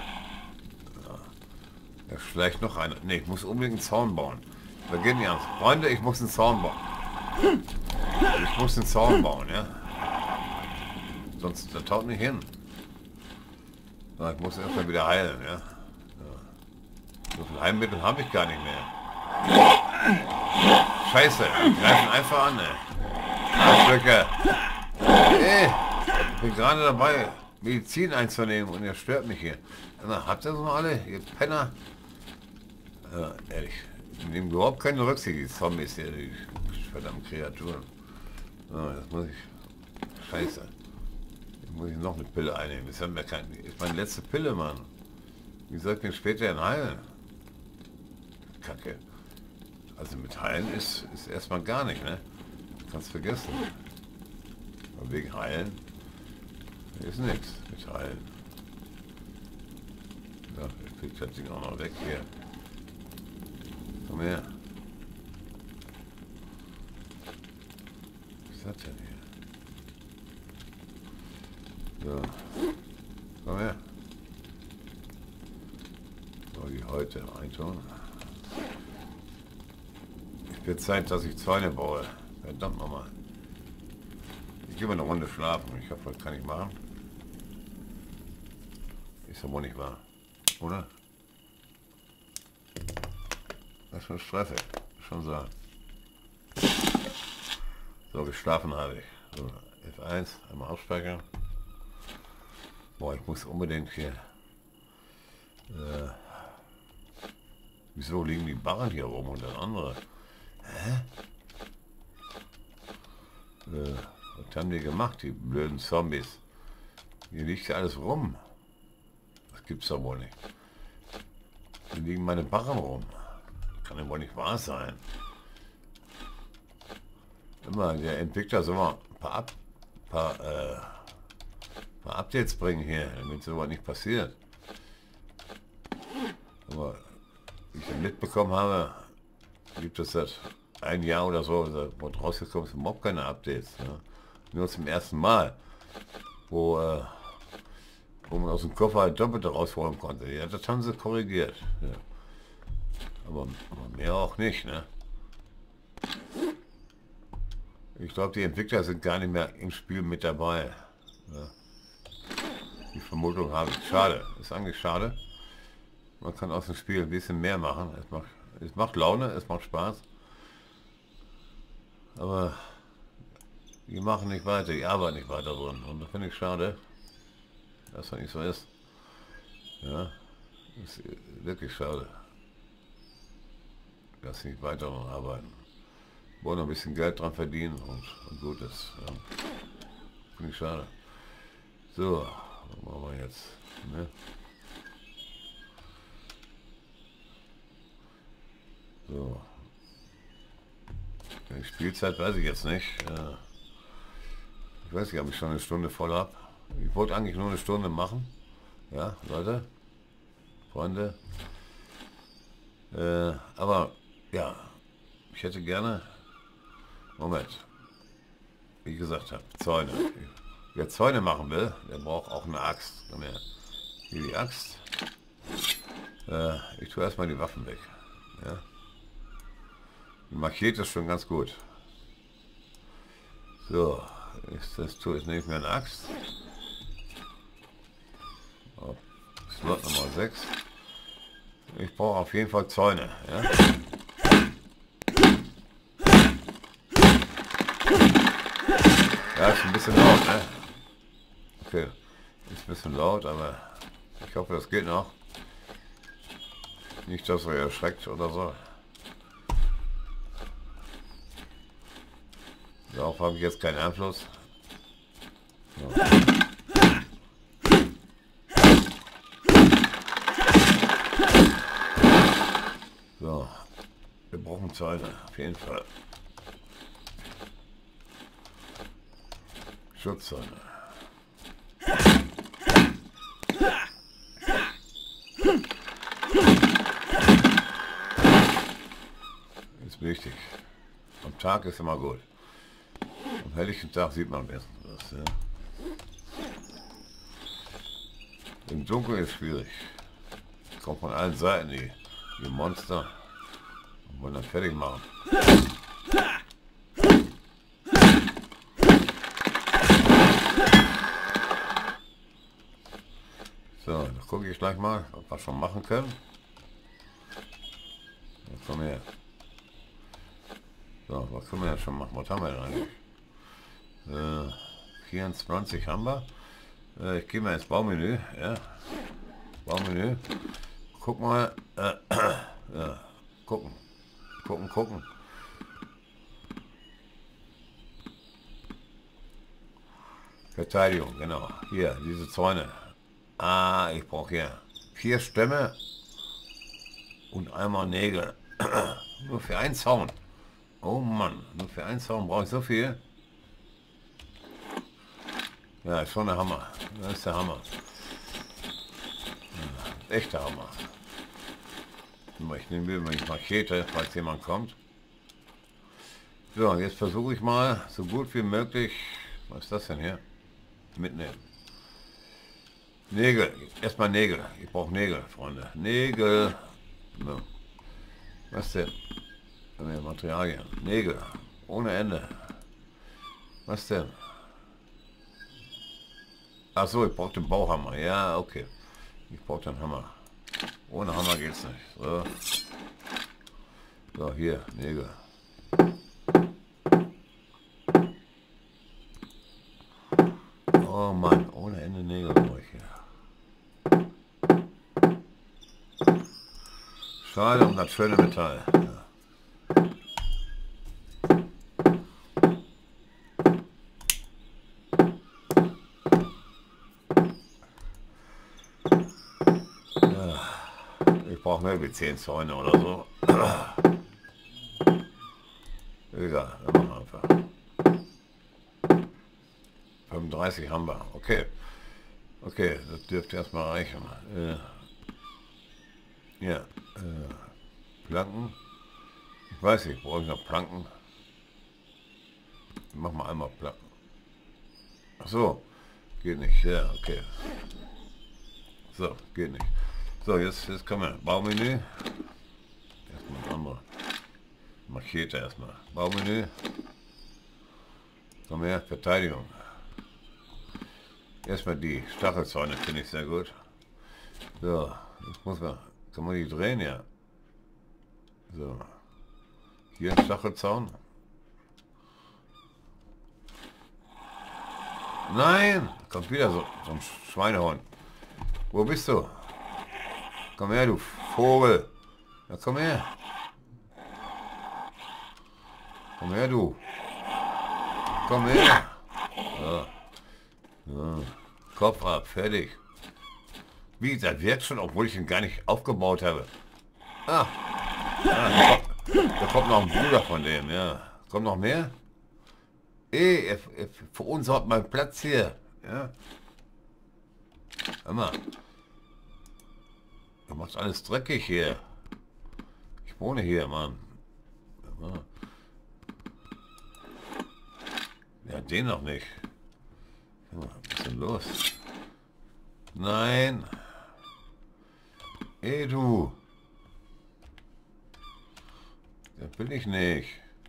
Ja, vielleicht noch einer. Ne, ich muss unbedingt einen Zaun bauen. Wir gehen nicht ernst. Freunde, ich muss einen Zaun bauen. Ich muss einen Zaun bauen, ja. Sonst, das taut nicht hin. Na, ich muss erstmal wieder heilen, ja. So viel Heilmittel habe ich gar nicht mehr. Scheiße, die greifen einfach an, ey. Arschlöcher. Ey, ich bin gerade dabei, Medizin einzunehmen und ihr stört mich hier. Na, habt ihr so noch alle, ihr Penner? Ehrlich, ich nehme überhaupt keine Rücksicht, die Zombies hier, die verdammten Kreaturen. Das muss ich... Scheiße. Jetzt muss ich noch eine Pille einnehmen. Das ist meine letzte Pille, Mann. Wie soll ich denn später denn heilen? Kacke. Also mit heilen ist erstmal gar nicht, ne? Kannst vergessen. Aber wegen heilen ist nichts mit heilen. Ja, ich krieg das Ding auch noch weg hier. Komm her. Was ist das denn hier? So. Komm her. So, die heute eintun. Es wird Zeit, dass ich Zäune baue. Verdammt nochmal. Ich gehe mal eine Runde schlafen. Ich hoffe, das kann ich machen. Ist aber nicht wahr. Oder? Das ist schon stressig. Schon sagen. So, geschlafen habe ich. So, F1, einmal ausspeichern. Boah, ich muss unbedingt hier... wieso liegen die Barren hier rum und das andere? Hä? Was haben die gemacht, die blöden Zombies? Hier liegt ja alles rum. Das gibt's doch wohl nicht. Hier liegen meine Barren rum. Kann ja wohl nicht wahr sein. Immer, der Entwickler soll mal ein paar Updates bringen hier, damit sowas nicht passiert. Aber wie ich mitbekommen habe, gibt es seit ein Jahr oder so, wo rausgekommen ist, überhaupt keine Updates. Ne? Nur zum ersten Mal, wo man aus dem Koffer ein Doppelte rausholen konnte. Ja, das haben sie korrigiert. Ja. Aber mehr auch nicht. Ne? Ich glaube, die Entwickler sind gar nicht mehr im Spiel mit dabei. Ja. Die Vermutung habe ich. Schade. Ist eigentlich schade. Man kann aus dem Spiel ein bisschen mehr machen. Es macht Laune, es macht Spaß. Aber die machen nicht weiter, die arbeiten nicht weiter drin. Und das finde ich schade, dass das nicht so ist. Ja, ist wirklich schade, dass sie nicht weiter daran arbeiten. Wollen noch ein bisschen Geld dran verdienen und gut ist. Ja. Finde ich schade. So, was machen wir jetzt? Ne? So. Die Spielzeit weiß ich jetzt nicht. Ich weiß nicht, ob ich schon eine Stunde voll habe. Ich wollte eigentlich nur eine Stunde machen. Ja, Leute, Freunde. Aber ja, ich hätte gerne... Moment. Wie gesagt habe, Zäune. Wer Zäune machen will, der braucht auch eine Axt. Hier die Axt. Ich tue erstmal die Waffen weg. Ja. Die Machete ist schon ganz gut. So, das tue ich nicht mehr eine Axt. Oh, Slot Nummer 6. Ich brauche auf jeden Fall Zäune. Ja? Ja, ist ein bisschen laut, ne? Okay, ist ein bisschen laut, aber ich hoffe, das geht noch. Nicht, dass er erschreckt oder so. Darauf habe ich jetzt keinen Einfluss. So. So, wir brauchen Zäune, auf jeden Fall. Schutzzäune. Ist wichtig. Am Tag ist immer gut. Am helllichen Tag sieht man am besten was. Ja. Im Dunkeln ist schwierig. Kommt von allen Seiten die Monster und wollen dann fertig machen. So, da gucke ich gleich mal, ob wir schon machen können. Jetzt komm her. So, was können wir jetzt schon machen? Was haben wir denn eigentlich? 24 haben wir. Ich gehe mal ins Baumenü. Ja. Baumenü. Guck mal. Ja. Gucken. Gucken. Verteidigung, genau. Hier, diese Zäune. Ich brauche hier 4 Stämme und einmal Nägel. Nur für einen Zaun. Oh Mann, nur für einen Zaun brauche ich so viel. Ja, ist schon der Hammer. Das ist der Hammer. Ja, echter Hammer. Ich nehme mir die Machete, falls jemand kommt. So, jetzt versuche ich mal so gut wie möglich. Was ist das denn hier? Mitnehmen. Nägel. Erstmal Nägel. Ich brauche Nägel, Freunde. Nägel. So. Was denn? Materialien. Nägel. Ohne Ende. Was denn? Ach so, ich brauche den Bauhammer. Ja, okay. Ich brauche den Hammer. Ohne Hammer geht's nicht. So, so hier, Nägel. Oh Mann, ohne Ende Nägel brauche ich hier. Schade um das schöne Metall. Ja. auch mehr wie 10 Zäune oder so. Egal, dann machen wir einfach. 35 haben wir. Okay. Okay, das dürfte erstmal reichen. Ja. Planken. Ich weiß nicht, brauche ich noch Planken? Ich mach mal einmal Planken. Ach so, geht nicht. Ja, okay. So, geht nicht. So, jetzt kommen wir. Baumenü. Erstmal das andere. Machete erstmal. Baumenü. Komm her, Verteidigung. Erstmal die Stachelzäune finde ich sehr gut. So, jetzt muss man. Kann man die drehen, ja. So. Hier ein Stachelzaun. Nein! Kommt wieder so ein Schweinehund. Wo bist du? Komm her, du Vogel. Ja, komm her. Komm her, du. Komm her. So. So. Kopf ab, fertig. Wie, das wirkt schon, obwohl ich ihn gar nicht aufgebaut habe. Ah. Da kommt noch ein Bruder von dem, ja. Kommt noch mehr? Er verunsaut meinen Platz hier. Ja. Hör mal. Du machst alles dreckig hier. Ich wohne hier, Mann. Ja, den noch nicht. Was ist denn los? Nein. Ey, du. Das will ich nicht.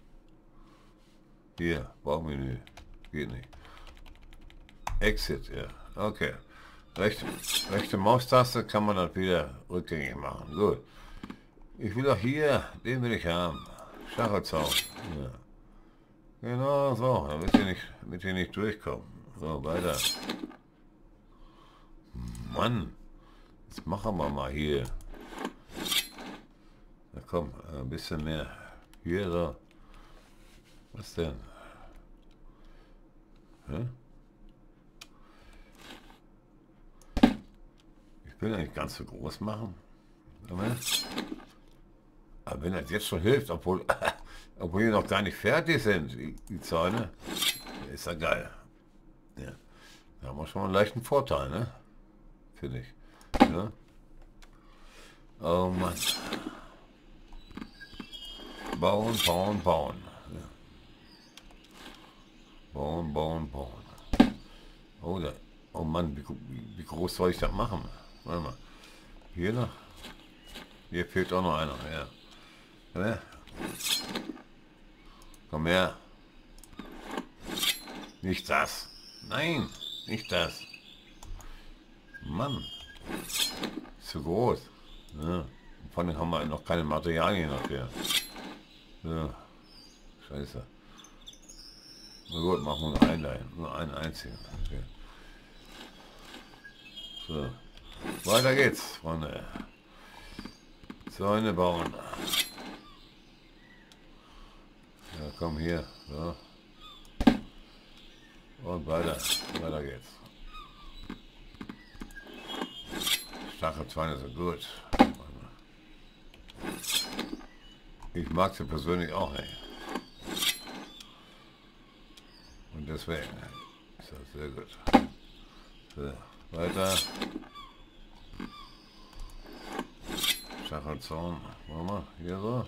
Hier, Baumenü. Geht nicht. Exit, ja. Okay. Rechte Maustaste kann man das wieder rückgängig machen. Gut. Ich will doch hier, den will ich haben. Stachelzaun. Ja. Genau so, damit ihr nicht durchkommen. So, weiter. Mann. Jetzt machen wir mal hier. Na komm, ein bisschen mehr. Hier so. Was denn? Hä? Ich will ja nicht ganz so groß machen. Aber wenn das jetzt schon hilft, obwohl die noch gar nicht fertig sind, die Zäune, ist ja geil. Ja. Da haben wir schon mal einen leichten Vorteil, ne? Finde ich. Ja? Oh Mann. Bauen, bauen, bauen. Ja. Bauen, bauen, bauen. Oh Mann, wie groß soll ich das machen? Warte mal. Hier noch? Hier fehlt auch noch einer, ja. Ja. Komm her. Nicht das. Nein, nicht das. Mann. Zu groß. Ja. Vor allem haben wir noch keine Materialien dafür. Ja. Scheiße. Na gut, machen wir nur einen dahin. Nur einen einzigen. Okay. So. Weiter geht's, Freunde. Zäune bauen. Ja, komm hier. So. Und weiter. Weiter geht's. Stachelzäune sind gut. Ich mag sie persönlich auch nicht. Und deswegen ist das sehr gut. So, weiter. Stachelzaun. Warte mal, hier so.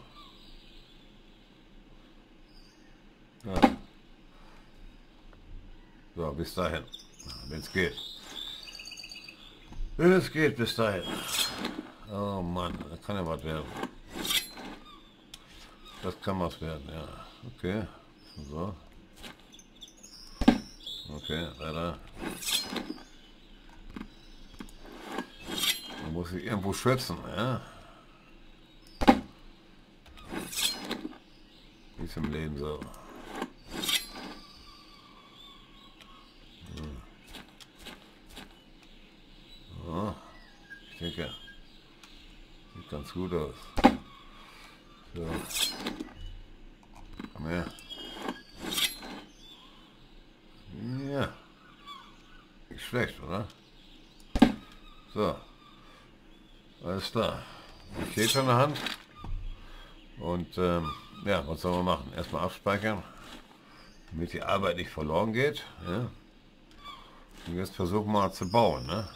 Ja. So, bis dahin. Wenn es geht. Wenn es geht, bis dahin. Oh Mann, das kann ja was werden. Das kann was werden, ja. Okay. So. Okay, weiter. Man muss sich irgendwo schützen, ja. Wie es im Leben so. So. Ich denke, sieht ganz gut aus. So. Komm her. Ja. Nicht schlecht, oder? So. Alles klar. Machete in der Hand. Und ja, was soll man machen? Erstmal abspeichern, damit die Arbeit nicht verloren geht. Ja. Und jetzt versuchen wir mal zu bauen. Ne?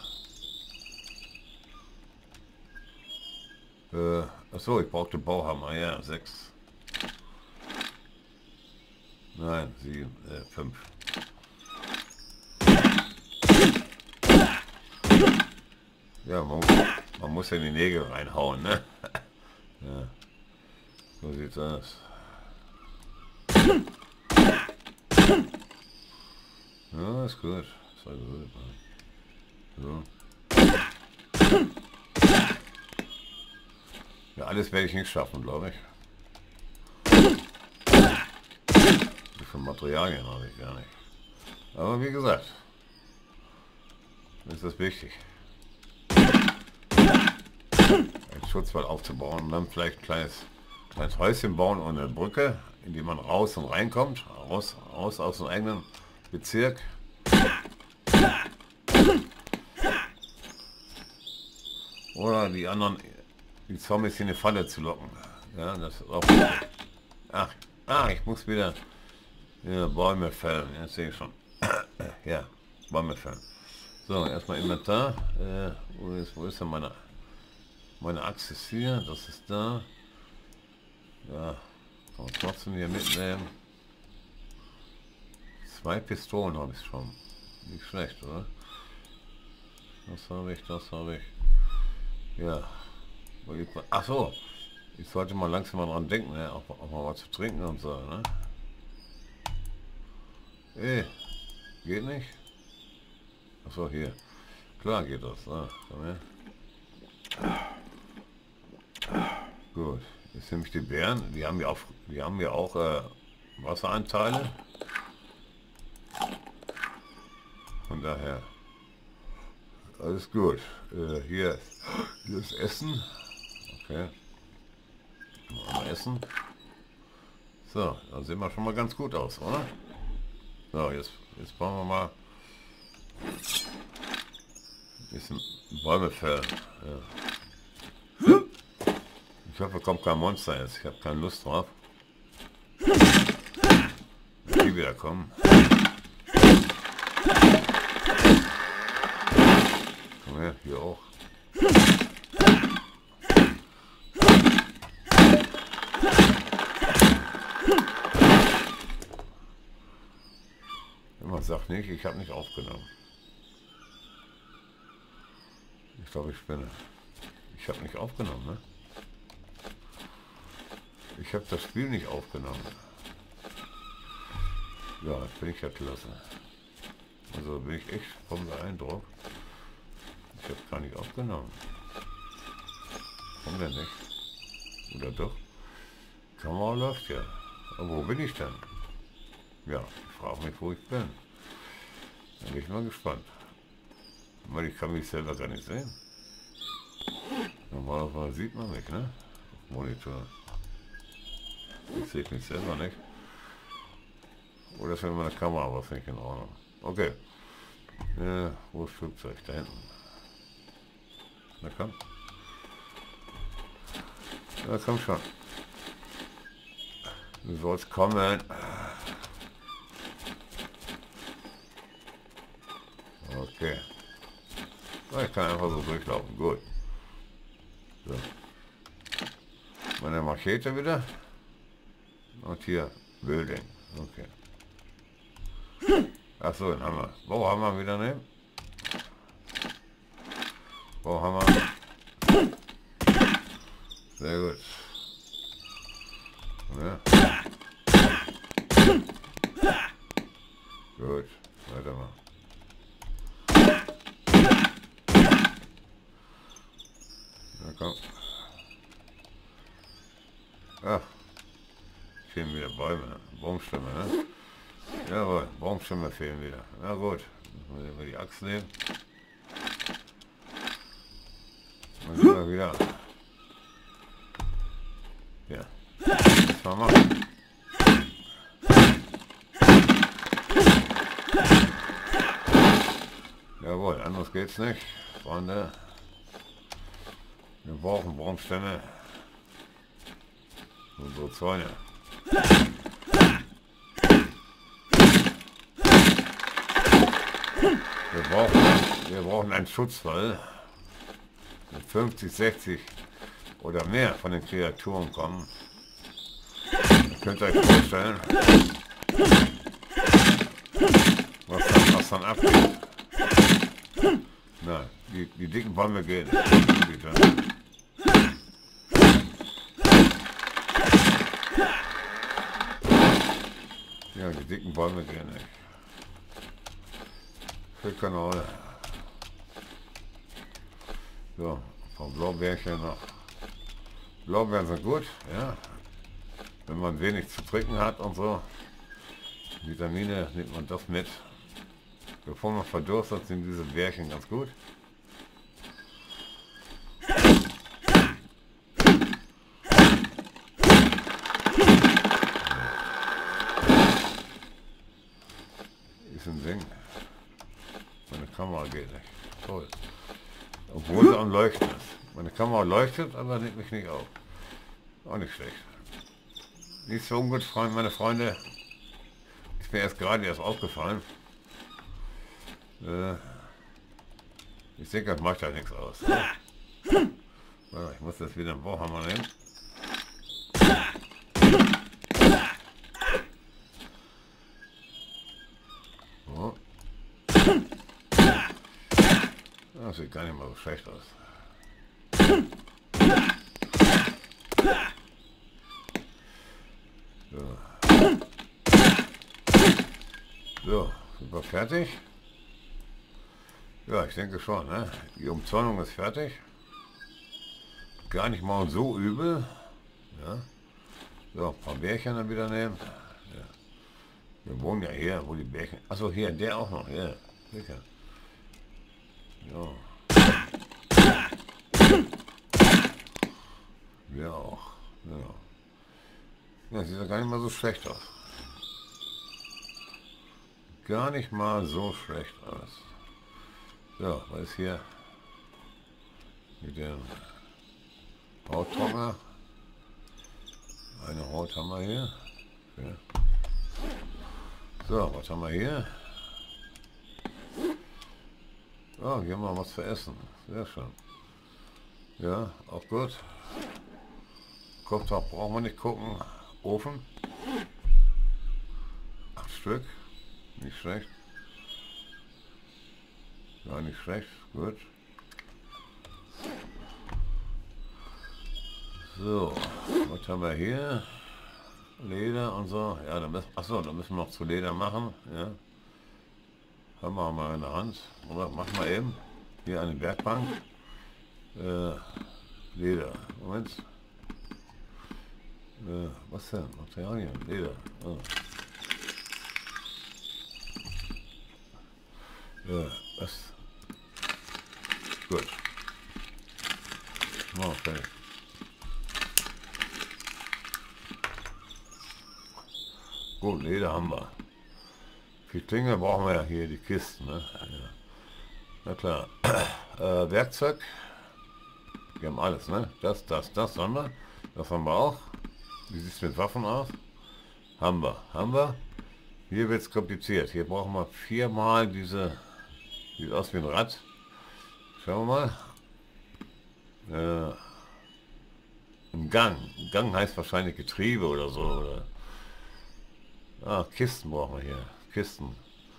Achso, ich brauchte Bauhammer. Ja, 6. Nein, 7, 5. Ja, man muss ja in die Nägel reinhauen, ne? Ja. So sieht's aus. Ja, ist gut. Ist halt gut. So. Ja, alles werde ich nicht schaffen, glaube ich. Wie viel Materialien habe ich gar nicht. Aber wie gesagt, ist das wichtig. Einen Schutzwall aufzubauen und dann vielleicht ein kleines Häuschen bauen und eine Brücke, in die man raus und reinkommt, raus aus dem eigenen Bezirk. Oder die anderen, die Zombies in eine Falle zu locken. Ja, das ist auch. Ach, ich muss wieder Bäume fällen. Ja, sehe ich schon. Ja, Bäume fällen. So, erstmal Inventar. Wo ist denn meine Axt ist hier, das ist da. Ja, kann man trotzdem hier mitnehmen. 2 Pistolen habe ich schon. Nicht schlecht, oder? Das habe ich. Ja. Ach so. Ich sollte mal langsam mal dran denken, ne? Auch mal was zu trinken und so, ne? Geht nicht? Ach so, hier. Klar geht das. Komm her. Gut. Jetzt nämlich die Bären, die haben ja auch Wasseranteile. Von daher alles gut. Hier ist Essen. Okay. Mal essen. So, da sehen wir schon mal ganz gut aus, oder? So, jetzt bauen wir mal ein bisschen Bäume fällen. Ja. Ich hoffe, kommt kein Monster jetzt. Ich habe keine Lust drauf. Wenn die wieder kommen. Komm her, hier auch. Man sagt nicht, ich habe nicht aufgenommen. Ich glaube, ich spinne. Ich habe nicht aufgenommen, ne? Ich habe das Spiel nicht aufgenommen. Ja, das bin ich ja klasse. Also bin ich echt vom Beeindruck. Ich habe gar nicht aufgenommen. Warum denn nicht? Oder doch? Kamera läuft ja. Aber wo bin ich denn? Ja, ich frage mich, wo ich bin. Da bin ich mal gespannt. Weil ich kann mich selber gar nicht sehen. Normalerweise sieht man mich, ne? Auf Monitor. Jetzt sehe ich mich selber nicht. Oder ist mit meiner Kamera was nicht in Ordnung. Okay. Ja, wo ist das Flugzeug? Da hinten. Na komm. Ja, komm schon. Du sollst kommen. Okay. Na, ich kann einfach so durchlaufen. Gut. So. Meine Machete wieder. Und hier Building. Okay. Achso, den haben wir. Bauhammer wieder nehmen. Bauhammer. Sehr gut. Ja. Gut. Weiter mal. Na komm. Ach. Fehlen wieder Bäume. Baumstämme, ne? Jawohl, Baumstämme fehlen wieder. Na gut. Müssen wir die Axt nehmen. Dann sind wir wieder. Ja. Das mal machen. Jawohl, anders geht's nicht. Freunde. Wir brauchen Baumstämme. Unsere Zäune. Wir brauchen einen Schutzwall. Mit 50, 60 oder mehr von den Kreaturen kommen. Ihr könnt euch vorstellen, was dann abgeht. Na, die dicken Bäume gehen. Ja, die dicken Bäume gehen nicht. Für Kanal. So, vom Blaubeerchen noch. Blaubeeren sind gut, ja. Wenn man wenig zu trinken hat und so. Vitamine nimmt man das mit. Bevor man verdurstet, sind diese Bärchen ganz gut. Ist ein Ding. Meine Kamera geht nicht. Toll. Obwohl sie am Leuchten ist. Meine Kamera leuchtet, aber nimmt mich nicht auf. Auch nicht schlecht. Nicht so ungut, meine Freunde. Ist mir erst aufgefallen. Ich denke, das macht ja nichts aus. So, ich muss jetzt wieder einen Bohrhammer nehmen. So. Das sieht gar nicht mal so schlecht aus. So. So, sind wir fertig? Ja, ich denke schon, ne? Die Umzäunung ist fertig. Gar nicht mal so übel. Ja. So, ein paar Bärchen dann wieder nehmen. Ja. Wir wohnen ja hier, wo die Bärchen... Achso, hier, der auch noch, ja. Sicher. Ja. Wir auch. Ja. Ja, sieht ja gar nicht mal so schlecht aus. Gar nicht mal so schlecht aus. So, was ist hier mit dem Hauttrockner? Eine Haut haben wir hier. Okay. So, was haben wir hier? Oh, hier haben wir was zu essen. Sehr schön. Ja, auch gut. Kochtopf brauchen wir nicht gucken. Ofen. 8 Stück. Nicht schlecht. Gar nicht schlecht. Gut. So, was haben wir hier? Leder und so. Ja, da müssen, achso, da müssen wir noch zu Leder machen. Ja. Haben wir mal in der Hand. Oder machen wir eben. Hier eine Werkbank. Leder. Moment. Was denn? Materialien? Leder. Oh. Das. Gut. Okay. Gut, Leder haben wir. Für Dinge brauchen wir ja hier die Kisten. Ne? Ja. Na klar. Werkzeug. Wir haben alles, ne? Das haben wir. Das haben wir auch. Wie sieht es mit Waffen aus? Haben wir. Hier wird es kompliziert. Hier brauchen wir 4-mal diese... Sieht aus wie ein Rad. Schauen wir mal. Ein Gang. Ein Gang heißt wahrscheinlich Getriebe oder so. Oder Kisten brauchen wir hier. Kisten.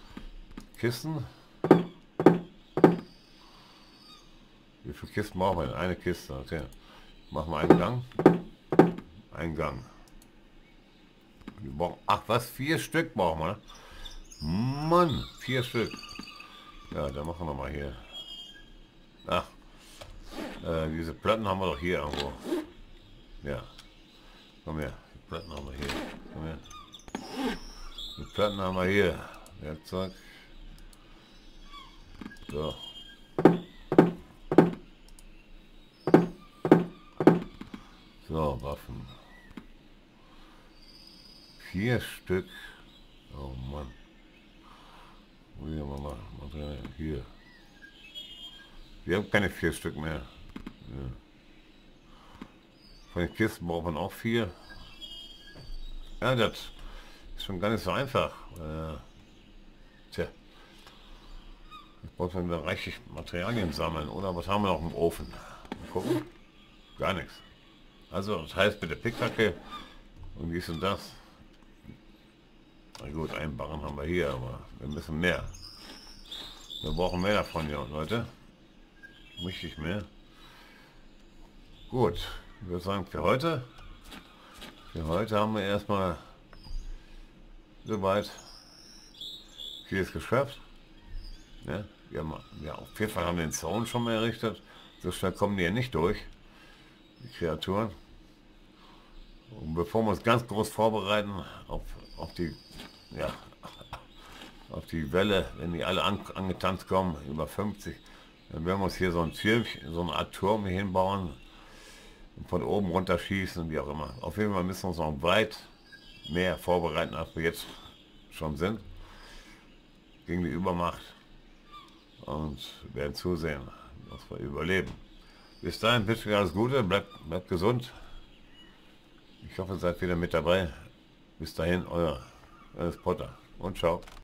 Wie viele Kisten brauchen wir denn? Eine Kiste, okay. Machen wir einen Gang. Wir brauchen, ach was, 4 Stück brauchen wir. Mann, 4 Stück. Ja, dann machen wir mal hier. Ach, diese Platten haben wir doch hier irgendwo. Ja, komm her, die Platten haben wir hier. Komm her. Die Platten haben wir hier. Werkzeug. So. So, Waffen. 4 Stück. Oh Mann. Hier mal hier. Wir haben keine 4 Stück mehr. Ja. Von den Kisten braucht man auch 4. Ja, das ist schon gar nicht so einfach. Tja, ich muss man wieder reichlich Materialien sammeln. Oder was haben wir noch im Ofen? Mal gucken. Gar nichts. Also das heißt mit der Pickkacke und dies und das. Na gut, einen Barren haben wir hier, aber wir müssen mehr. Wir brauchen mehr davon hier, Leute. Richtig mehr. Gut, ich würde sagen für heute haben wir erstmal soweit vieles geschafft. Ja, auf jeden Fall haben wir den Zaun schon mal errichtet. So schnell kommen die ja nicht durch, die Kreaturen. Und bevor wir uns ganz groß vorbereiten auf die, ja, auf die Welle, wenn die alle angetanzt kommen, über 50, dann werden wir uns hier so ein Türmchen, so eine Art Turm hier hinbauen und von oben runter schießen und wie auch immer. Auf jeden Fall müssen wir uns noch weit mehr vorbereiten, als wir jetzt schon sind, gegen die Übermacht, und werden zusehen, dass wir überleben. Bis dahin wünsche ich euch alles Gute, bleibt gesund. Ich hoffe, ihr seid wieder mit dabei. Bis dahin, euer Potter und ciao.